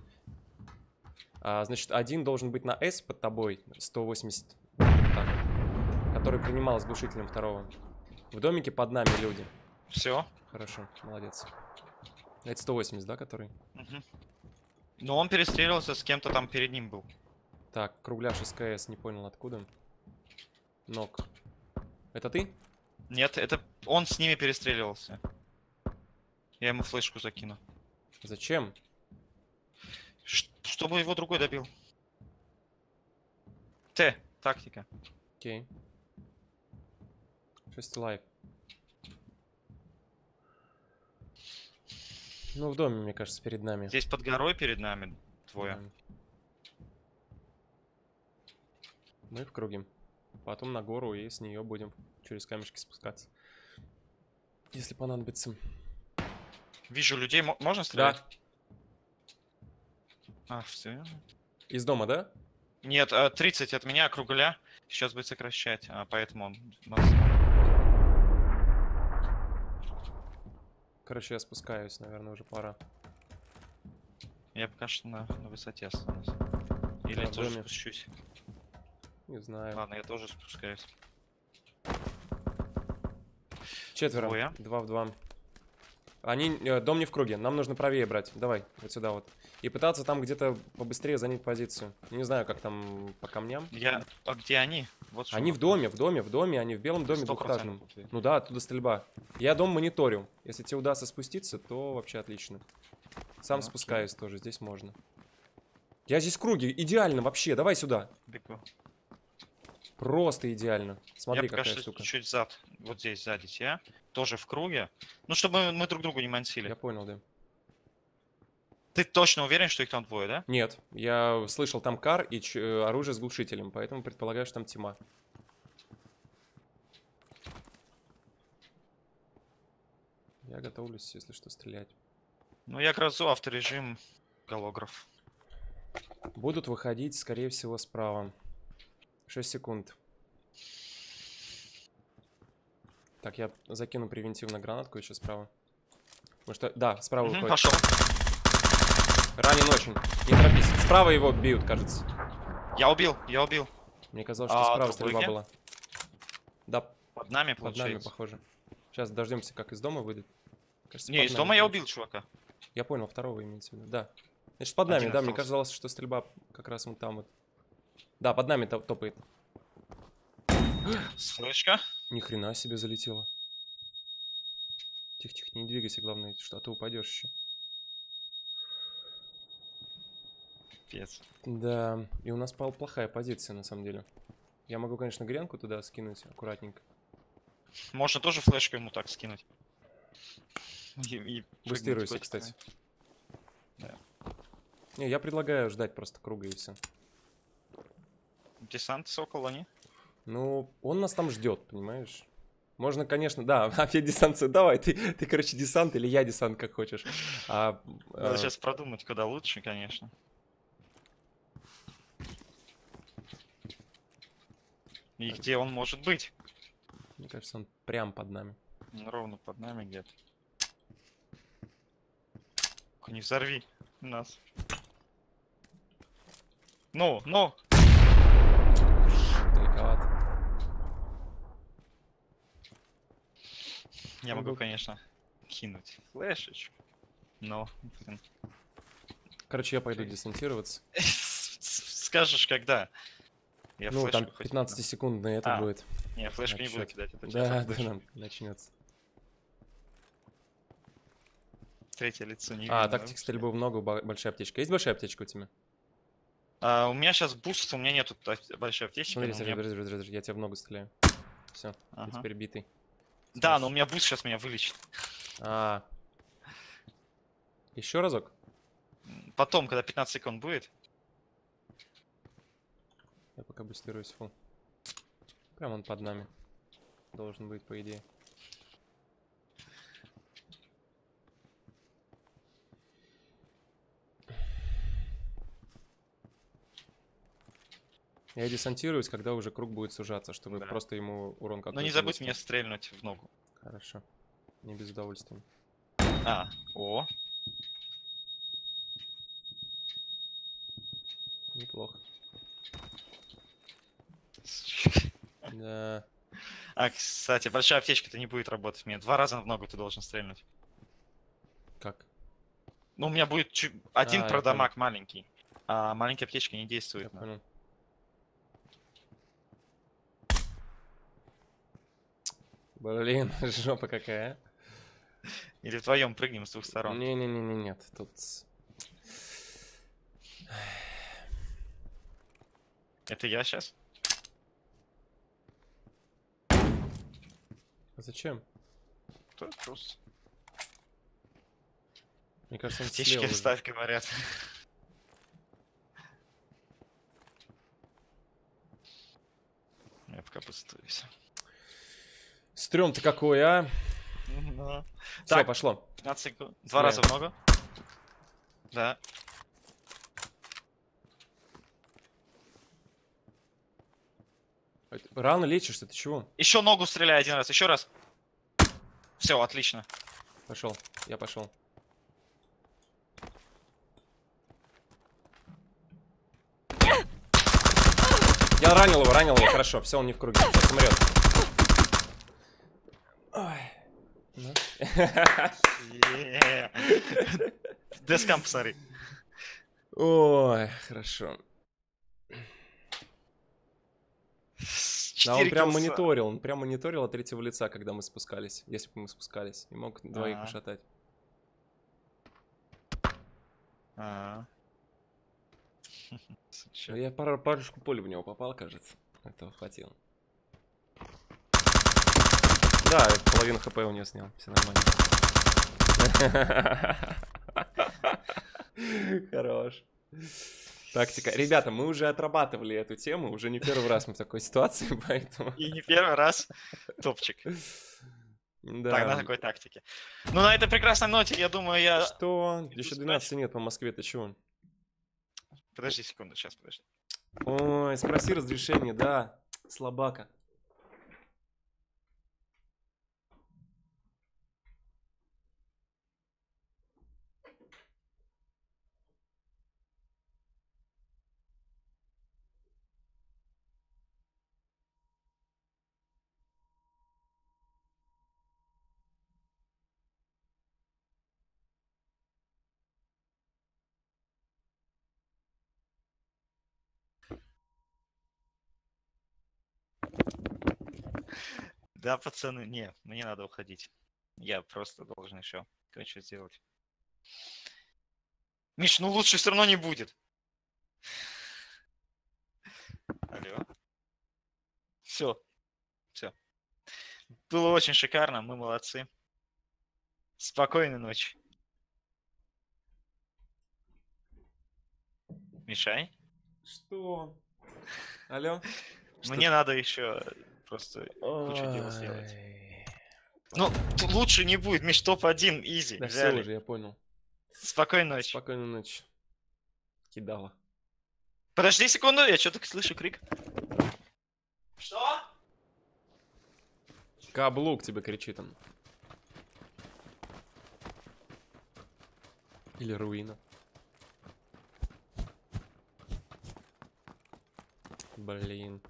А, значит, один должен быть на S под тобой, сто восемьдесят, так, который принимал с глушителем второго. В домике под нами люди. Все. Хорошо, молодец. Это сто восемьдесят, да, который? Но он перестреливался с кем-то там перед ним был. Так, кругляш СКС, не понял откуда. Нок. Это ты? Нет, это он с ними перестреливался. Я ему флешку закину. Зачем? Ш- чтобы его другой добил. Т, тактика. Окей. шесть лайк. Ну, в доме, мне кажется, перед нами. Здесь под горой перед нами двое. Да. Мы в круге. Потом на гору и с нее будем через камешки спускаться. Если понадобится. Вижу людей, мо- можно стрелять? Да. А, все. Из дома, да? Нет, э, тридцать от меня кругляя. Сейчас будет сокращать, а поэтому он... Короче, я спускаюсь, наверное, уже пора. Я пока что на, на высоте останусь. Или Да, я в тоже доме. спущусь. Не знаю. Ладно, я тоже спускаюсь. Четверо. Двое. Два в два. Они... э, дом не в круге. Нам нужно правее брать. Давай, вот сюда вот. И пытаться там где-то побыстрее занять позицию. Не знаю, как там по камням. Я... А где они? Вот что Они в вопрос. доме, в доме, в доме. Они в белом доме Сто двухэтажном. процентов. Ну да, оттуда стрельба. Я дом мониторю. Если тебе удастся спуститься, то вообще отлично. Сам Ну, окей. спускаюсь тоже, здесь можно. Я здесь в круге, идеально вообще. Давай сюда. Бегу. Просто идеально. Смотри, я пока какая что штука. чуть зад. Вот здесь сзади тебя. Тоже в круге. Ну, чтобы мы друг другу не мансили. Я понял, да. Ты точно уверен, что их там двое, да? Нет, я слышал там кар и ч- э, оружие с глушителем, поэтому предполагаю, что там тьма. Я готовлюсь, если что, стрелять. Ну, я грозу авторежим голограф. Будут выходить, скорее всего, справа. шесть секунд. Так, я закину превентивно гранатку еще справа. Потому что, да, справа Мгм, выходит. пошел. Ранен очень. Не торопись. Справа его бьют, кажется. Я убил, я убил. Мне казалось, что А, справа другой стрельба где? была. Да, Под нами, под нами, получается. похоже. Сейчас дождемся, как из дома выйдет. Кажется, Не, под из нами, дома я короче. убил чувака. Я понял, второго имеется в виду. Да. Значит, под нами, Один да. Мне остался. казалось, что стрельба как раз вон там вот. Да, под нами топ- топает. Слышка. Ни хрена себе залетело. Тихо-тихо, не двигайся, главное, что а то упадешь еще. Пец. Да, и у нас пал плохая позиция, на самом деле. Я могу, конечно, гренку туда скинуть аккуратненько. Можно тоже флешку ему так скинуть. И, и Бустируйся, прыгнуть кстати. Да. Не, я предлагаю ждать просто круга и все. Десант Сокол, они? Ну, он нас там ждет, понимаешь? Можно, конечно, да, опять десант, давай, ты, ты, короче, десант или я десант, как хочешь. А, Надо а, сейчас продумать, куда лучше, конечно. И где он может быть? Мне кажется, он прям под нами. Ну, ровно под нами где-то. Только не взорви нас. Ну, ну! Далековато. Я Он могу, был- конечно, кинуть флешечку. Но, блин. Короче, я пойду десантироваться. Скажешь, когда? Я Ну, там флешку хоть- пятнадцатисекундный это А, будет. Не, флешку не буду Отчёт. кидать. Это Да, часов да, флеш. нам начнется. Третье лицо не А, видно тактик вообще. стрельбы много, ба- большая аптечка. Есть большая аптечка у тебя? А, у меня сейчас буст, у меня нету так- большой аптечки. Смотри, но у смотри, меня- подожди, подожди, подожди, я тебя в ногу стреляю. Все, ты Ага. теперь битый. Да, Сможешь. но у меня буст сейчас меня вылечит. А. Еще разок? Потом, когда пятнадцать секунд будет. Я пока бустируюсь фул. Прям он под нами. Должен быть, по идее. Я десантируюсь, когда уже круг будет сужаться, чтобы Да. просто ему урон какой-то Но не забудь нанести. мне стрельнуть в ногу. Хорошо. Не без удовольствия. А, о. Неплохо. Да. А, кстати, большая аптечка-то не будет работать. Мне два раза в ногу ты должен стрельнуть. Как? Ну, у меня будет чу- один А, я продамаг маленький. А маленькая аптечка не Я действует. на- понял. Блин, жопа какая. Или вдвоем прыгнем с двух сторон. Не-не-не, нет, тут... Это я сейчас? А зачем? Кто просто? Мне кажется, он Аптечки слева уже. оставь, говорят. Я пока постуюсь. Стрём-то какой, а? Ну. Все, Так. пошло. пятнадцать секунд. Два Стреляю. раза в ногу. Да. Рано лечишься, ты чего? Еще ногу стреляй один раз. Еще раз. Все, отлично. Пошел, я пошел. Я ранил его, ранил его, хорошо, все, он не в круге, сейчас умрет. Ой. Ну. Дескам посмотри. Ой, хорошо. Да, он Четыре прям килса. мониторил, он прям мониторил от третьего лица, когда мы спускались, если бы мы спускались, и мог двоих А. ушатать. А. Ну, я пару, парочку пуль в него попал, кажется. Этого хватило. Да, я половину хп у него снял, все нормально. Хорош. Тактика. Ребята, мы уже отрабатывали эту тему, уже не первый раз мы в такой ситуации, поэтому... И не первый раз топчик. Да. Так, на такой тактике. Ну, на этой прекрасной ноте, я думаю, я... Что? Иду Еще спать. двенадцати нет по Москве, ты чего? Подожди секунду, сейчас, подожди. Ой, спроси разрешение, да. Слабака. Да, пацаны, не, мне надо уходить. Я просто должен еще кое-что сделать. Миш, ну лучше все равно не будет. Алло. Все. Все. Было очень шикарно, мы молодцы. Спокойной ночи. Мишай. Что? Алло? Мне надо еще просто кучу дел сделать. Ой. Ну, т- лучше не будет, Миш, топ один, изи. Да все взяли. уже, я понял. Спокойной ночи. Спокойной ночи. Кидала. Подожди секунду, я что-то слышу крик. Что? Каблук тебе кричит он. Или руина. Блин.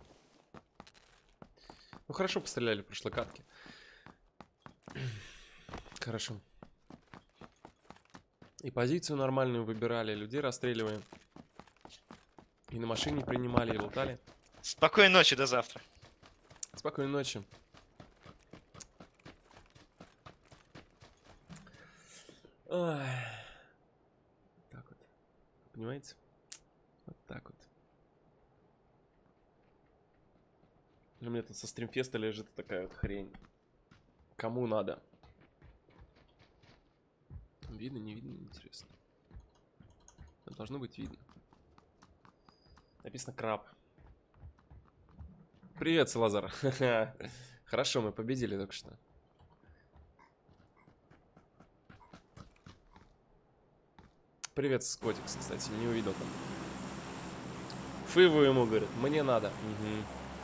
Ну хорошо постреляли в прошлой катке. Хорошо. И позицию нормальную выбирали, людей расстреливаем. И на машине принимали, и лутали. Спокойной ночи, до завтра. Спокойной ночи. Ой. Так вот. Понимаете? Вот так вот. У меня тут со стримфеста лежит такая вот хрень. Кому надо? Видно, не видно, интересно. Это должно быть видно. Написано краб. Привет, Салазар. Хорошо, мы победили только что. Привет, Скотикс, кстати, не увидел там. Фыву ему, говорит, мне надо. Угу.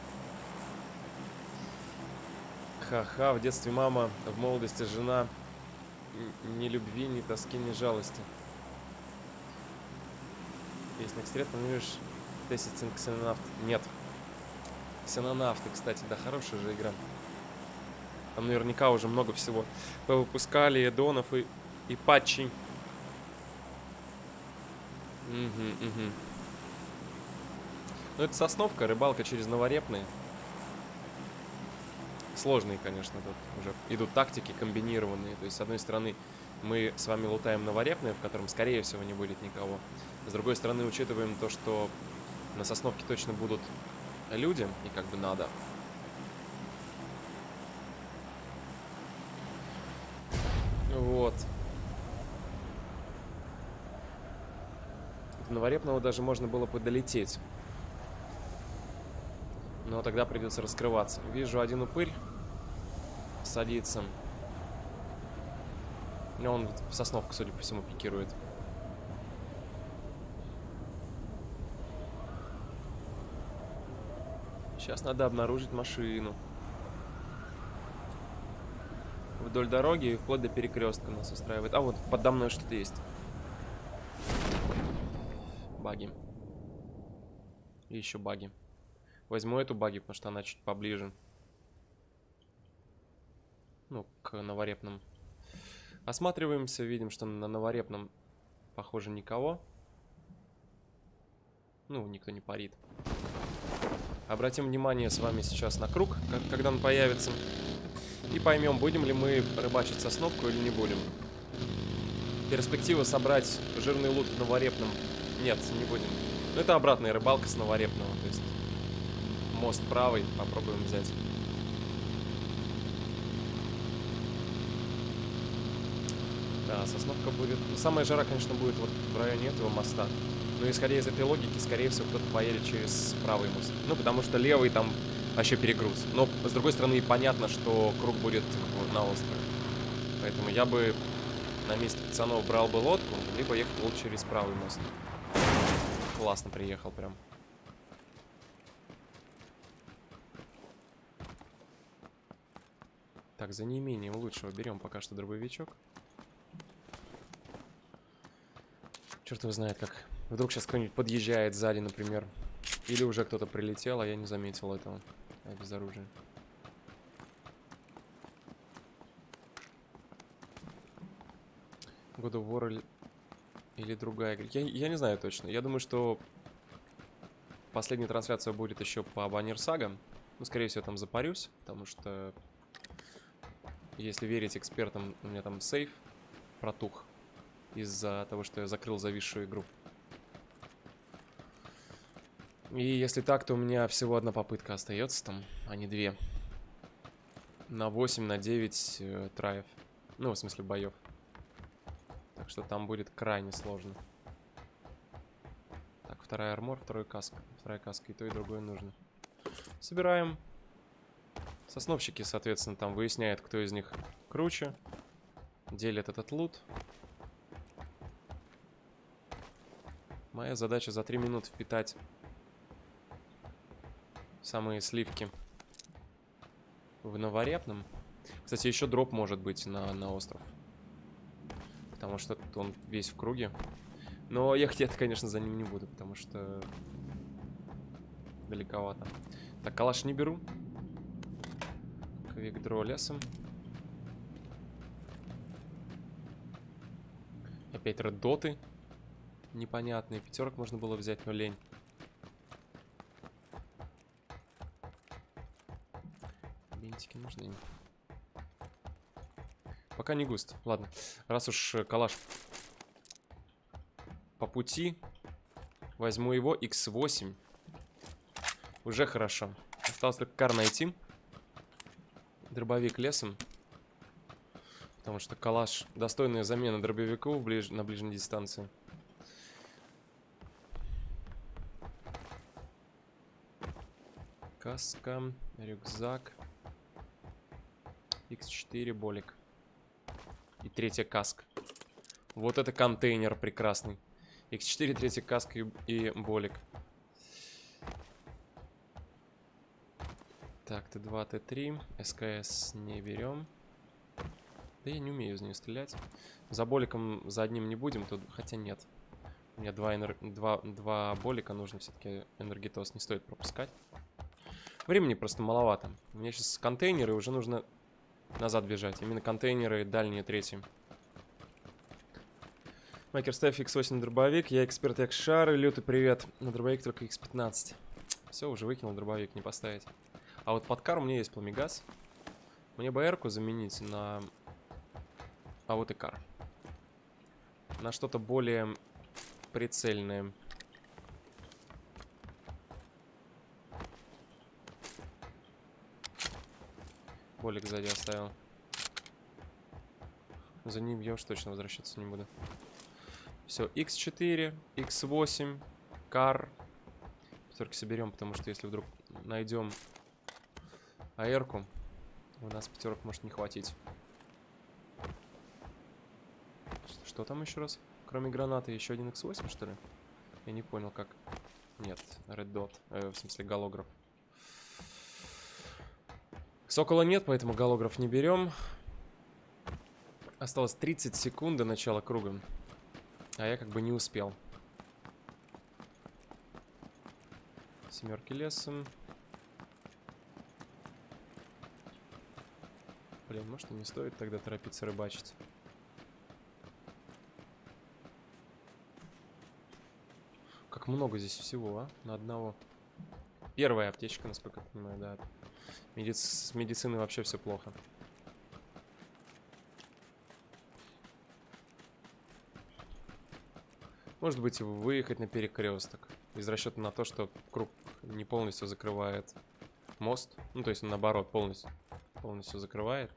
Ха-ха, в детстве мама, в молодости жена. Ни любви, ни тоски, ни жалости. Песня Экстрет, помнишь? Тесицин Ксенонавт. Нет. Ксенонавты, кстати, да, хорошая же игра. Там наверняка уже много всего повыпускали, Донов и, и патчей. Угу, угу. Ну, это Сосновка, рыбалка через Новорепные. Сложные, конечно, тут уже идут тактики комбинированные. То есть, с одной стороны, мы с вами лутаем Новорепные, в котором, скорее всего, не будет никого. С другой стороны, учитываем то, что на Сосновке точно будут люди, и как бы надо. Вот. До Новорепного даже можно было бы долететь. Но тогда придется раскрываться. Вижу один упырь. Садится. Но он в Сосновку, судя по всему, пикирует. Сейчас надо обнаружить машину. Вдоль дороги и вплоть до перекрестка нас устраивает. А вот подо мной что-то есть. Баги. И еще баги. Возьму эту баги, потому что она чуть поближе. Ну, к Новорепным. Осматриваемся, видим, что на Новорепном, похоже, никого. Ну, никто не парит. Обратим внимание с вами сейчас на круг, как, когда он появится. И поймем, будем ли мы рыбачить Сосновку или не будем. Перспектива собрать жирный лут в Новорепном. Нет, не будем. Но это обратная рыбалка с Новорепного. То есть мост правый попробуем взять. Да, Сосновка будет... Ну, самая жара, конечно, будет вот в районе этого моста. Но исходя из этой логики, скорее всего, кто-то поедет через правый мост. Ну, потому что левый там вообще перегруз. Но, с другой стороны, понятно, что круг будет на острове. Поэтому я бы на месте пацанов брал бы лодку, либо ехал лучше через правый мост. Классно приехал прям. Так, за неимением лучшего берем пока что дробовичок. Черт его знает как. Вдруг сейчас кто-нибудь подъезжает сзади, например. Или уже кто-то прилетел, а я не заметил этого. Я без оружия. God of War или, или другая игра. Я, я не знаю точно. Я думаю, что последняя трансляция будет еще по Баннер Сага. Ну, скорее всего, там запарюсь, потому что, если верить экспертам, у меня там сейф протух из-за того, что я закрыл зависшую игру. И если так, то у меня всего одна попытка остается там, а не две. На восемь, на девять э, траев. Ну, в смысле боев. Так что там будет крайне сложно. Так, вторая армор, второй каск. Вторая каска, и то, и другое нужно. Собираем. Сосновщики, соответственно, там выясняют, кто из них круче. Делят этот лут. Моя задача за три минуты впитать самые сливки в Новорепном. Кстати, еще дроп может быть на, на остров. Потому что тут он весь в круге. Но ехать я, конечно, за ним не буду, потому что далековато. Так, калаш не беру. Квикдро лесом. Я Опять реддоты. Непонятные. Пятерок можно было взять, но лень. Бинтики нужны. Пока не густо. Ладно. Раз уж калаш по пути, возьму его. икс восемь. Уже хорошо. Осталось только кар найти. Дробовик лесом. Потому что калаш достойная замена дробовику ближ... на ближней дистанции. Каска, рюкзак. икс четыре, болик. И третья каска. Вот это контейнер прекрасный. икс четыре, третья каска и, и болик. Так, тэ два, тэ три. СКС не берем. Да я не умею из нее стрелять. За боликом за одним не будем. Тут... Хотя нет. У меня два, энер... два, два болика нужно. Все-таки энергетос не стоит пропускать. Времени просто маловато. У меня сейчас контейнеры, уже нужно назад бежать. Именно контейнеры дальние третьи. Майкер Стеф, икс восемь дробовик. Я эксперт Якшар. Лютый привет. На дробовик только икс пятнадцать. Все, уже выкинул дробовик, не поставить. А вот под кар у меня есть пламегаз. Мне бы эрку заменить на... А вот и кар. На что-то более прицельное. Болик сзади оставил. За ним я уж точно возвращаться не буду. Все, икс четыре, икс восемь, кар. Пятерки соберем, потому что если вдруг найдем АР-ку, у нас пятерок может не хватить. Что, что там еще раз? Кроме гранаты, еще один икс восемь, что ли? Я не понял, как... Нет, Red Dot, э, в смысле голограф. Сокола нет, поэтому голограф не берем. Осталось тридцать секунд до начала круга. А я как бы не успел. Семерки лесом. Блин, может и не стоит тогда торопиться рыбачить. Как много здесь всего, а? На одного. Первая аптечка, насколько я понимаю, да. Медици... С медициной вообще все плохо. Может быть, выехать на перекресток. Из расчета на то, что круг не полностью закрывает мост. Ну, то есть, наоборот, полностью, полностью закрывает.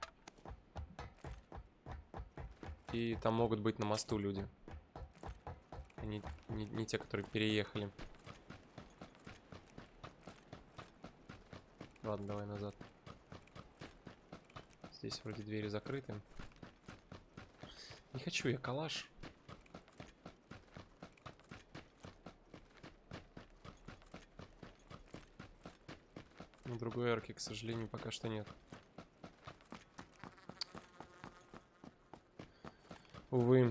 И там могут быть на мосту люди. Не, не, не те, которые переехали. Ладно, давай назад. Здесь вроде двери закрыты. Не хочу я калаш. Но другой арки, к сожалению, пока что нет. Увы.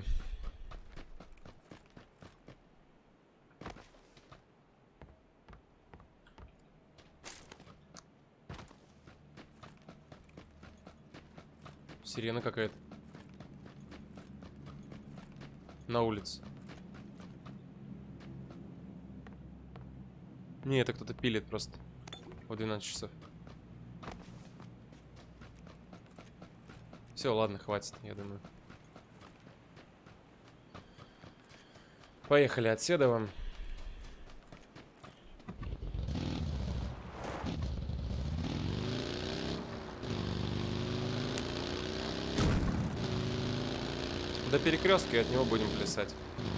Сирена какая-то. На улице. Не, это кто-то пилит просто. В двенадцать часов. Все, ладно, хватит, я думаю. Поехали от Седова. До перекрестка и от него будем плясать.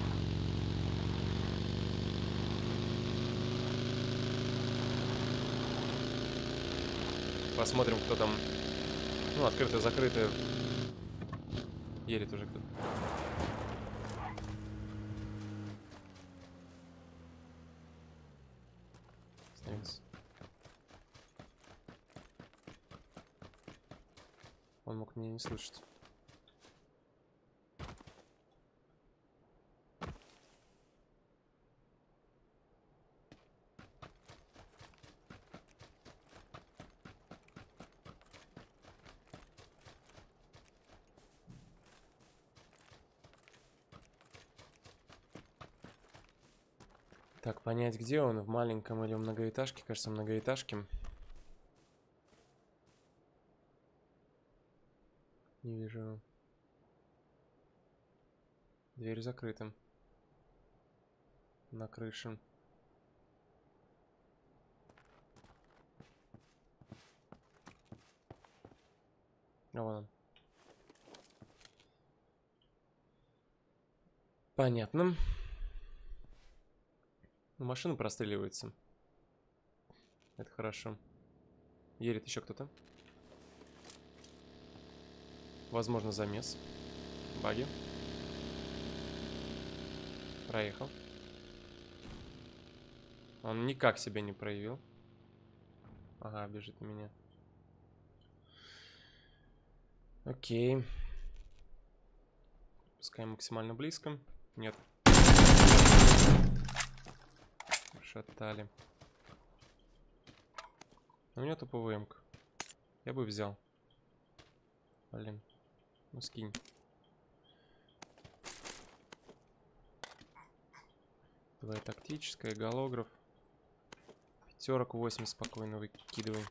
Посмотрим, кто там. Ну, открытое, закрытое. Едет уже кто-то. Становится. Он мог меня не слышать. Так, понять, где он, в маленьком или в многоэтажке? Кажется, в многоэтажке. Не вижу. Дверь закрыта. На крыше. А вон он. Понятно. Ну, машина простреливается. Это хорошо. Едет еще кто-то. Возможно, замес. Баги. Проехал. Он никак себя не проявил. Ага, бежит на меня. Окей. Пускаем максимально близко. Нет. Шатали. У меня тупо ВМ-ка. Я бы взял. Блин. Ну скинь. Давай тактическая, голограф. Пятерок восемь спокойно выкидывай.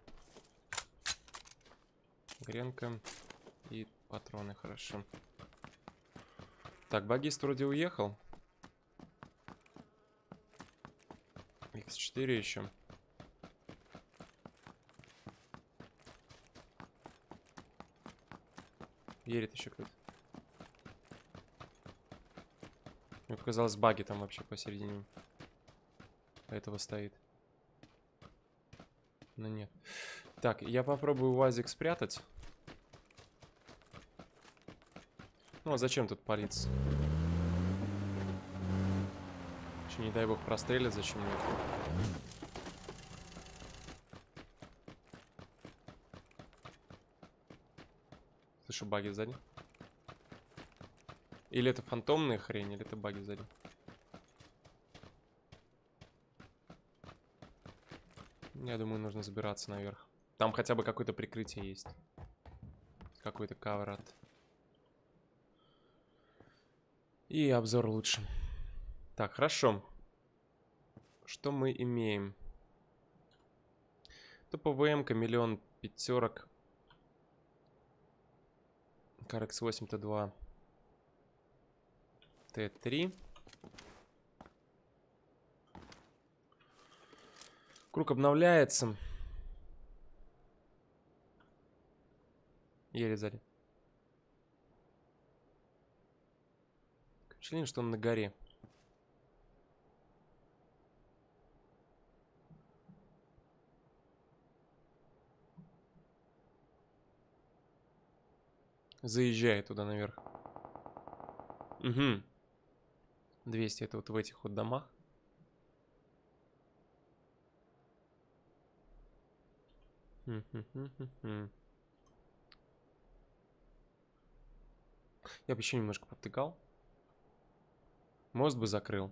Гренка. И патроны, хорошо. Так, багист вроде уехал. икс четыре еще. Едет еще кто-то. Мне показалось, баги там вообще посередине этого стоит. Но нет. Так, я попробую УАЗик спрятать. Ну а зачем тут палиться? Еще не дай бог прострелят, зачем мне? Слышу баги сзади. Или это фантомная хрень, или это баги сзади. Я думаю, нужно забираться наверх. Там хотя бы какое-то прикрытие есть. Какой-то кавер. И обзор лучше. Так, хорошо. Что мы имеем? Тупо ВМ-ка, миллион пятерок. Кар икс восемь Т два. Т три. Круг обновляется. Едет сзади. Впечатление, что он на горе. Заезжает туда наверх. Угу. двести это вот в этих вот домах. Я бы еще немножко повтыкал. Мост бы закрыл.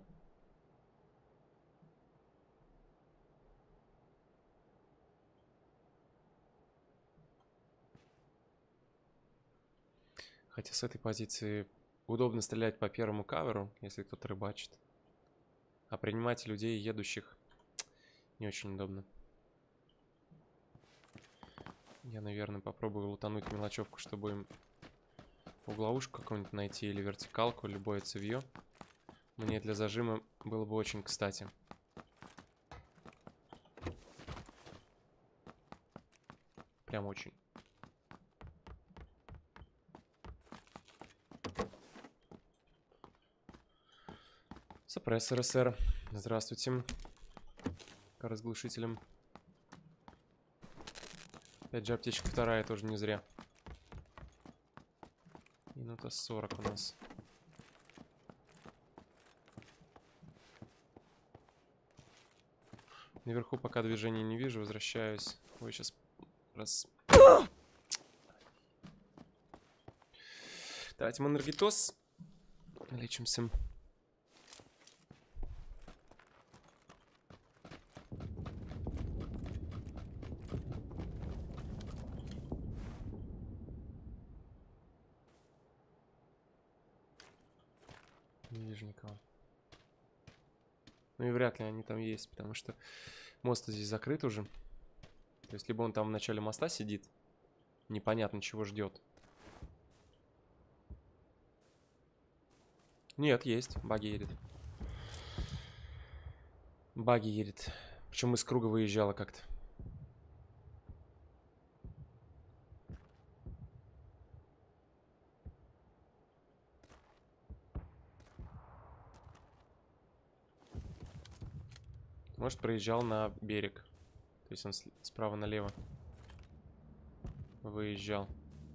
Хотя с этой позиции удобно стрелять по первому каверу, если кто-то рыбачит. А принимать людей, едущих, не очень удобно. Я, наверное, попробую лутануть мелочевку, чтобы им угловушку какую-нибудь найти или вертикалку, любое цевье. Мне для зажима было бы очень кстати. Прям очень. Сопрессор СР. Здравствуйте. К разглушителям. Опять же, аптечка вторая тоже не зря. Минута сорок у нас. Наверху пока движения не вижу, возвращаюсь. Ой, сейчас раз. Давайте энергетоз. Лечимся. Не вижу никого. Ну и вряд ли они там есть, потому что мост здесь закрыт уже. То есть либо он там в начале моста сидит, непонятно чего ждет. Нет, есть. Баги едет. Баги едет. Причем из круга выезжала как-то. Может, проезжал на берег. То есть он с- справа налево выезжал.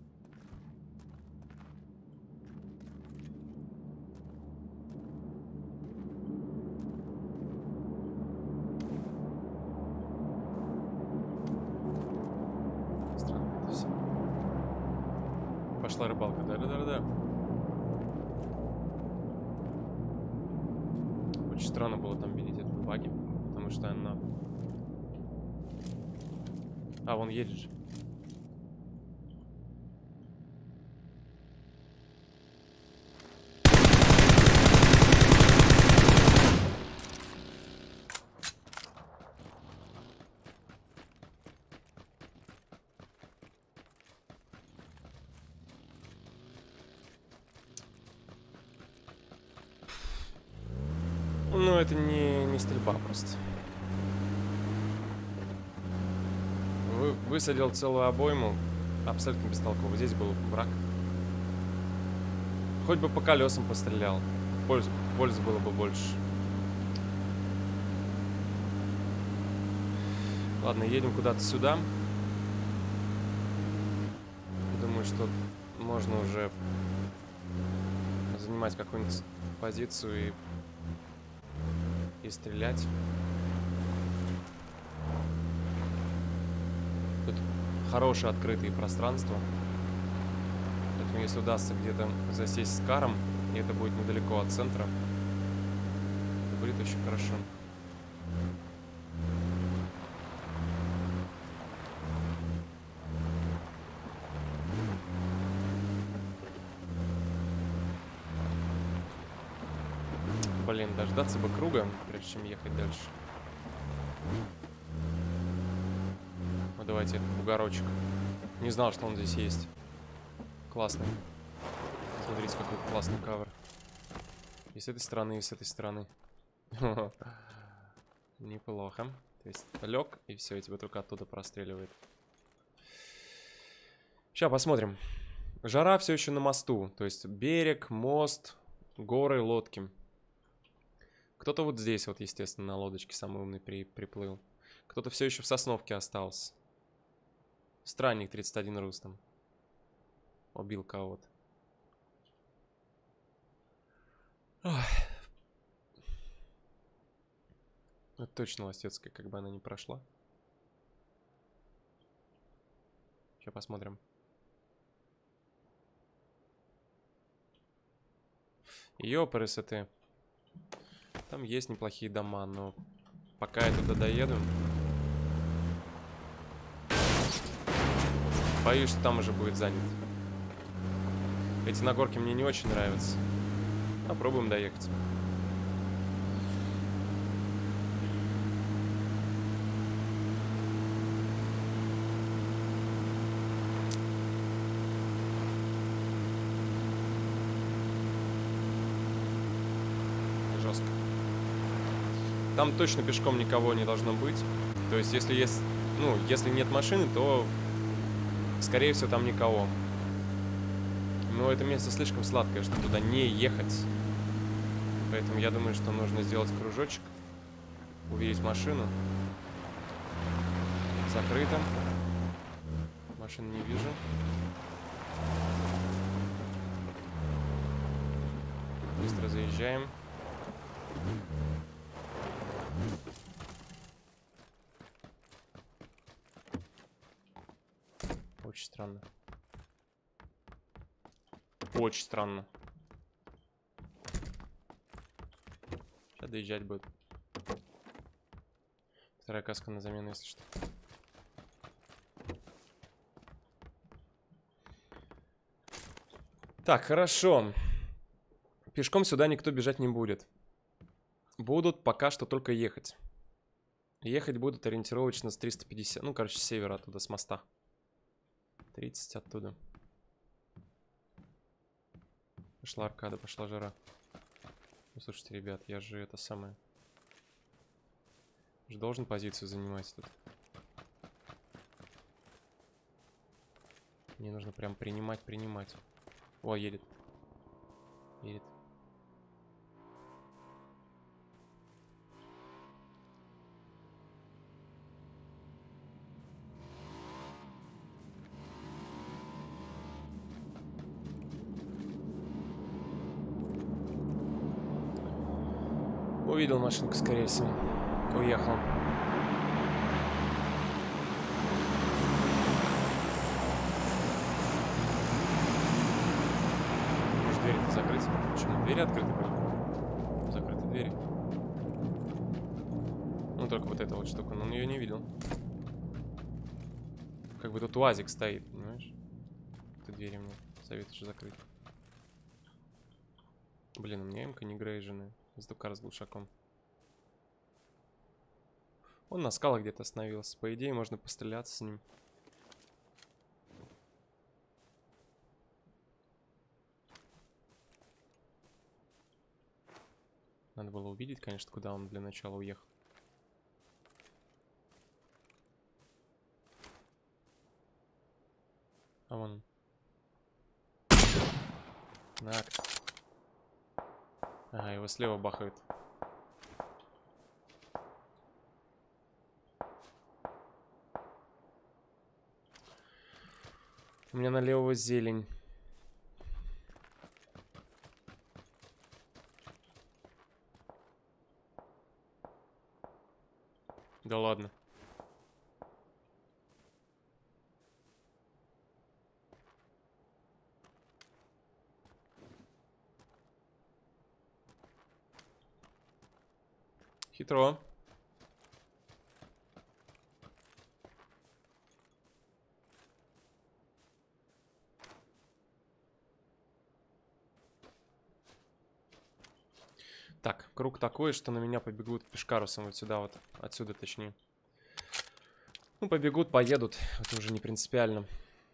Странно это всё. Пошла рыбалка. Да-да-да-да. Очень странно было там видеть эту баги, потому что она... А, вон едет же. Ну, это не, не стрельба просто. Вы, высадил целую обойму. Абсолютно бестолково. Здесь был враг. Хоть бы по колесам пострелял. Пользы, пользы было бы больше. Ладно, едем куда-то сюда. Думаю, что можно уже занимать какую-нибудь позицию и, и стрелять. Тут хорошие открытые пространства. Поэтому если удастся где-то засесть с каром, и это будет недалеко от центра, это будет очень хорошо. Блин, дождаться бы круга, прежде чем ехать дальше. Ну, давайте этот бугорочек. Не знал, что он здесь есть. Классный. Смотрите, какой классный кавер. И с этой стороны, и с этой стороны. Неплохо. То есть лег, и все, и тебя только оттуда простреливает. Сейчас посмотрим. Жара все еще на мосту. То есть берег, мост, горы, лодки. Кто-то вот здесь вот, естественно, на лодочке самый умный при, приплыл. Кто-то все еще в Сосновке остался. Странник тридцать один рустом. Убил кого-то. Это точно Ластецкая, как бы она ни прошла. Сейчас посмотрим. Ёпрст. Там есть неплохие дома, но пока я туда доеду, боюсь, что там уже будет занят. Эти нагорки мне не очень нравятся. Попробуем доехать. Жестко. Там точно пешком никого не должно быть. То есть, если есть, ну, если нет машины, то, скорее всего, там никого. Но это место слишком сладкое, чтобы туда не ехать. Поэтому я думаю, что нужно сделать кружочек. Увидеть машину. Закрыто. Машины не вижу. Быстро заезжаем. Очень странно. Очень странно. Сейчас доезжать будет. Вторая каска на замену, если что. Так, хорошо. Пешком сюда никто бежать не будет. Будут пока что только ехать. Ехать будут ориентировочно с триста пятьдесят. Ну, короче, с севера оттуда, с моста. тридцать оттуда. Пошла аркада, пошла жара. Ну, слушайте, ребят, я же это самое... Я же должен позицию занимать тут. Мне нужно прям принимать, принимать. О, едет. Едет. Увидел машинку, скорее всего. Уехал. Может, дверь-то закрыть? Почему? Двери открыты были? Закрыты двери. Ну, только вот эта вот штука. Но он ее не видел. Как бы тут УАЗик стоит, понимаешь? Ты двери мне советуешь закрыть. Блин, у меня эмка не грейжены. Сдукар с глушаком. Он на скалах где-то остановился. По идее, можно постреляться с ним. Надо было увидеть, конечно, куда он для начала уехал. А вон он. Так. Ага, его слева бахают. У меня на левого зелень. Да ладно. Хитро. Так, круг такой, что на меня побегут пешкарусом вот сюда вот. Отсюда, точнее. Ну, побегут, поедут. Это уже не принципиально.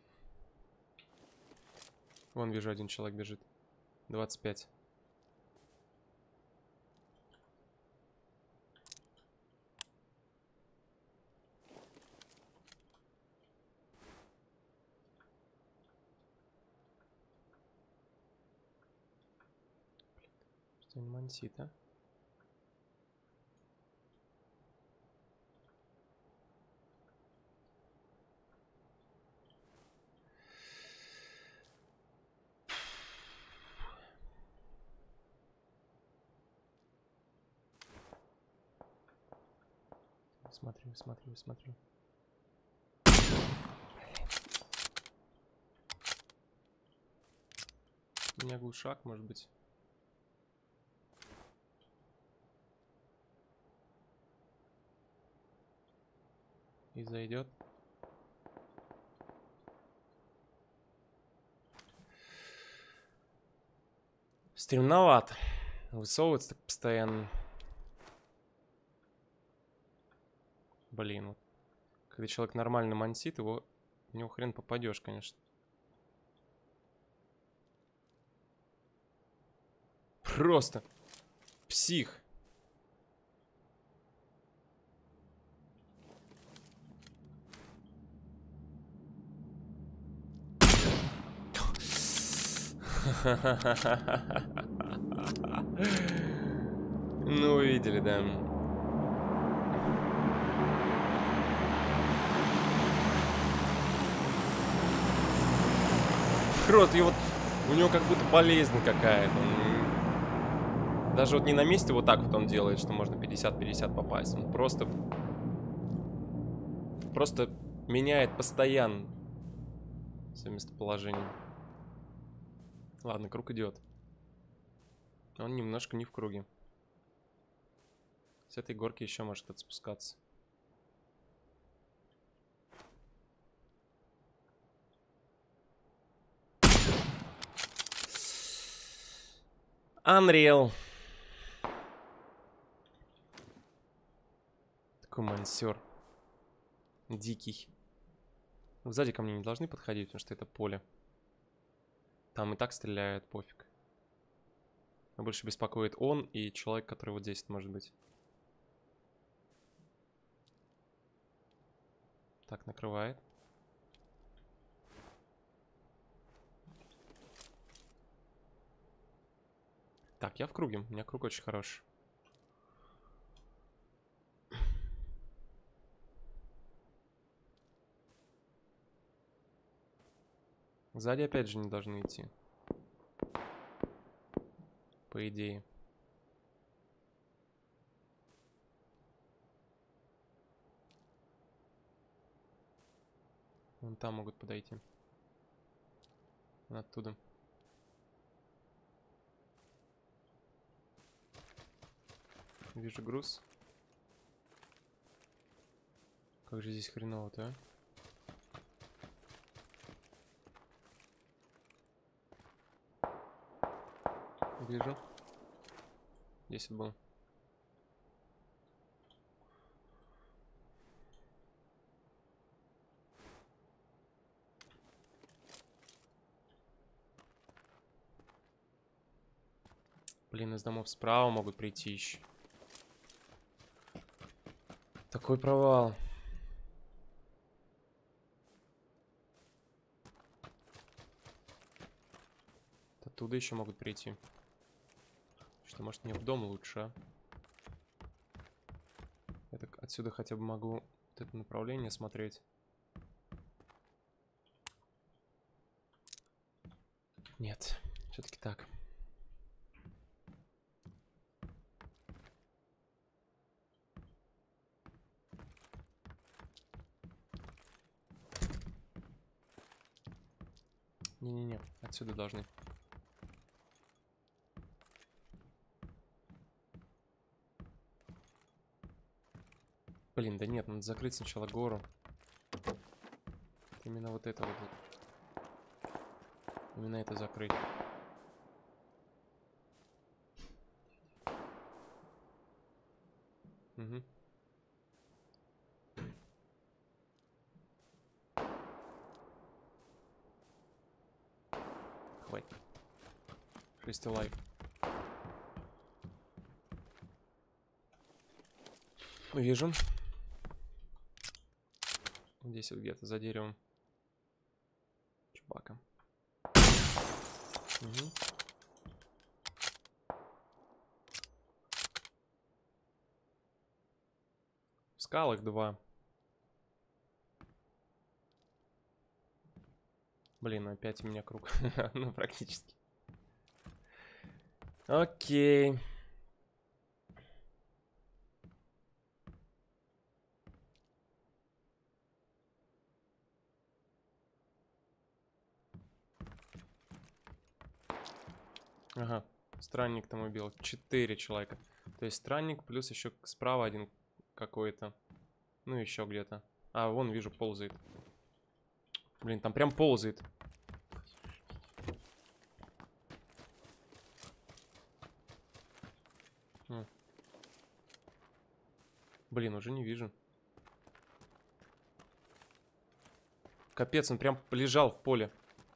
Вон, вижу, один человек бежит. двадцать пять. Что не мансит, а? Смотрю, смотрю, смотрю. У меня глушак, может быть. И зайдет. Стремновато. Высовывается так постоянно. Блин, вот. Когда человек нормально мансит, его в него хрен попадешь, конечно. Просто псих. Ну, вы видели, да. Рот, и вот у него как будто болезнь какая-то. Даже вот не на месте вот так вот он делает, что можно пятьдесят пятьдесят попасть. Он просто... Просто меняет постоянно свое местоположение. Ладно, круг идет. Он немножко не в круге. С этой горки еще может отспускаться. Unreal. Какой мансер. Дикий. Сзади ко мне не должны подходить, потому что это поле. Там и так стреляют, пофиг. Но больше беспокоит он и человек, который вот здесь может быть. Так, накрывает. Так, я в круге. У меня круг очень хороший. Сзади опять же не должны идти. По идее. Вон там могут подойти. Оттуда. Вижу груз. Как же здесь хреново-то, а? Вижу. десять был. Блин, из домов справа могут прийти еще. Такой провал. Оттуда еще могут прийти. Что, может, мне в дом лучше, а? Я так отсюда хотя бы могу вот это направление смотреть. Нет, все-таки так. Не-не-не, отсюда должны. Блин, да нет, надо закрыть сначала гору. Именно вот это вот. Именно это закрыть. Угу. Хватит. шесть лайк. Вижу. Здесь вот где-то за деревом. Чубака. Угу. В скалах два. Блин, опять у меня круг. Ну, практически. Окей. Ага, странник там убил. Четыре человека. То есть странник плюс еще справа один какой-то. Ну, еще где-то. А, вон, вижу, ползает. Блин, там прям ползает. М. Блин, уже не вижу. Капец, он прям лежал в поле.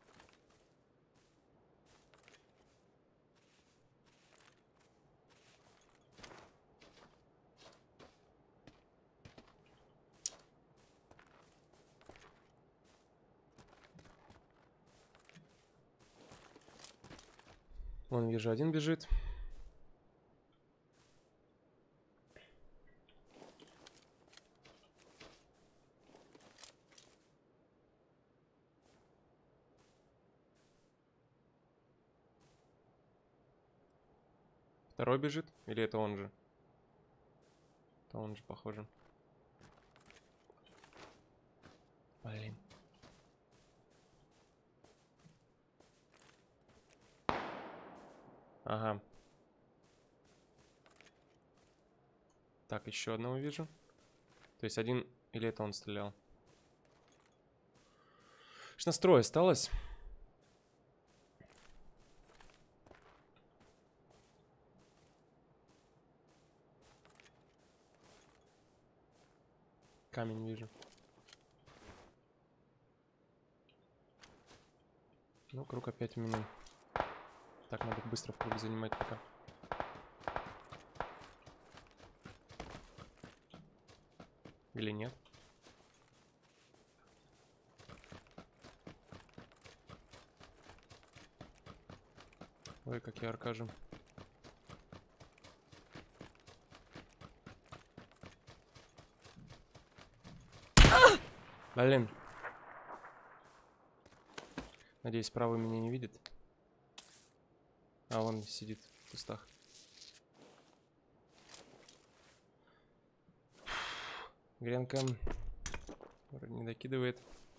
Вон, вижу, один бежит. Второй бежит? Или это он же? Это он же, похоже. Блин. Ага. Так, еще одного вижу. То есть один... Или это он стрелял? Что, трое осталось? Камень вижу. Ну, круг опять у меня. Так, надо быстро в круг занимать пока. Или нет? Ой, как я аркажу. Блин. Надеюсь, правый меня не видит. А, он сидит в кустах. Гренка вроде не докидывает.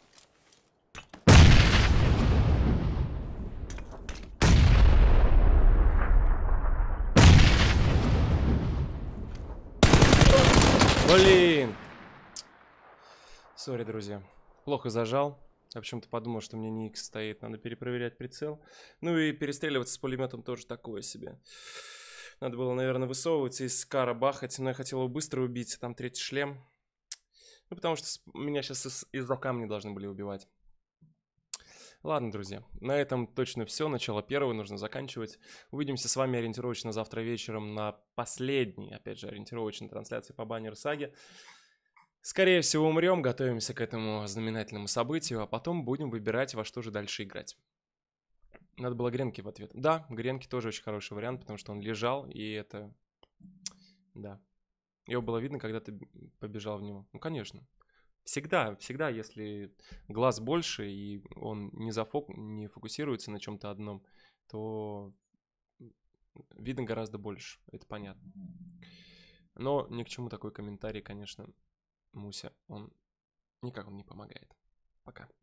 Блин! Сори, друзья. Плохо зажал. Я почему-то подумал, что у меня не X стоит. Надо перепроверять прицел. Ну и перестреливаться с пулеметом тоже такое себе. Надо было, наверное, высовываться из Скара бахать. Но я хотел его быстро убить. Там третий шлем. Ну, потому что меня сейчас из- из-за камня должны были убивать. Ладно, друзья. На этом точно все. Начало первого нужно заканчивать. Увидимся с вами ориентировочно завтра вечером на последней, опять же, ориентировочной трансляции по баннер саге. Скорее всего, умрем, готовимся к этому знаменательному событию, а потом будем выбирать, во что же дальше играть. Надо было Гренки в ответ. Да, Гренки тоже очень хороший вариант, потому что он лежал, и это... Да. Его было видно, когда ты побежал в него. Ну, конечно. Всегда, всегда, если глаз больше, и он не, зафок... не фокусируется на чем-то одном, то видно гораздо больше. Это понятно. Но ни к чему такой комментарий, конечно... Муся, он никак он не помогает. Пока.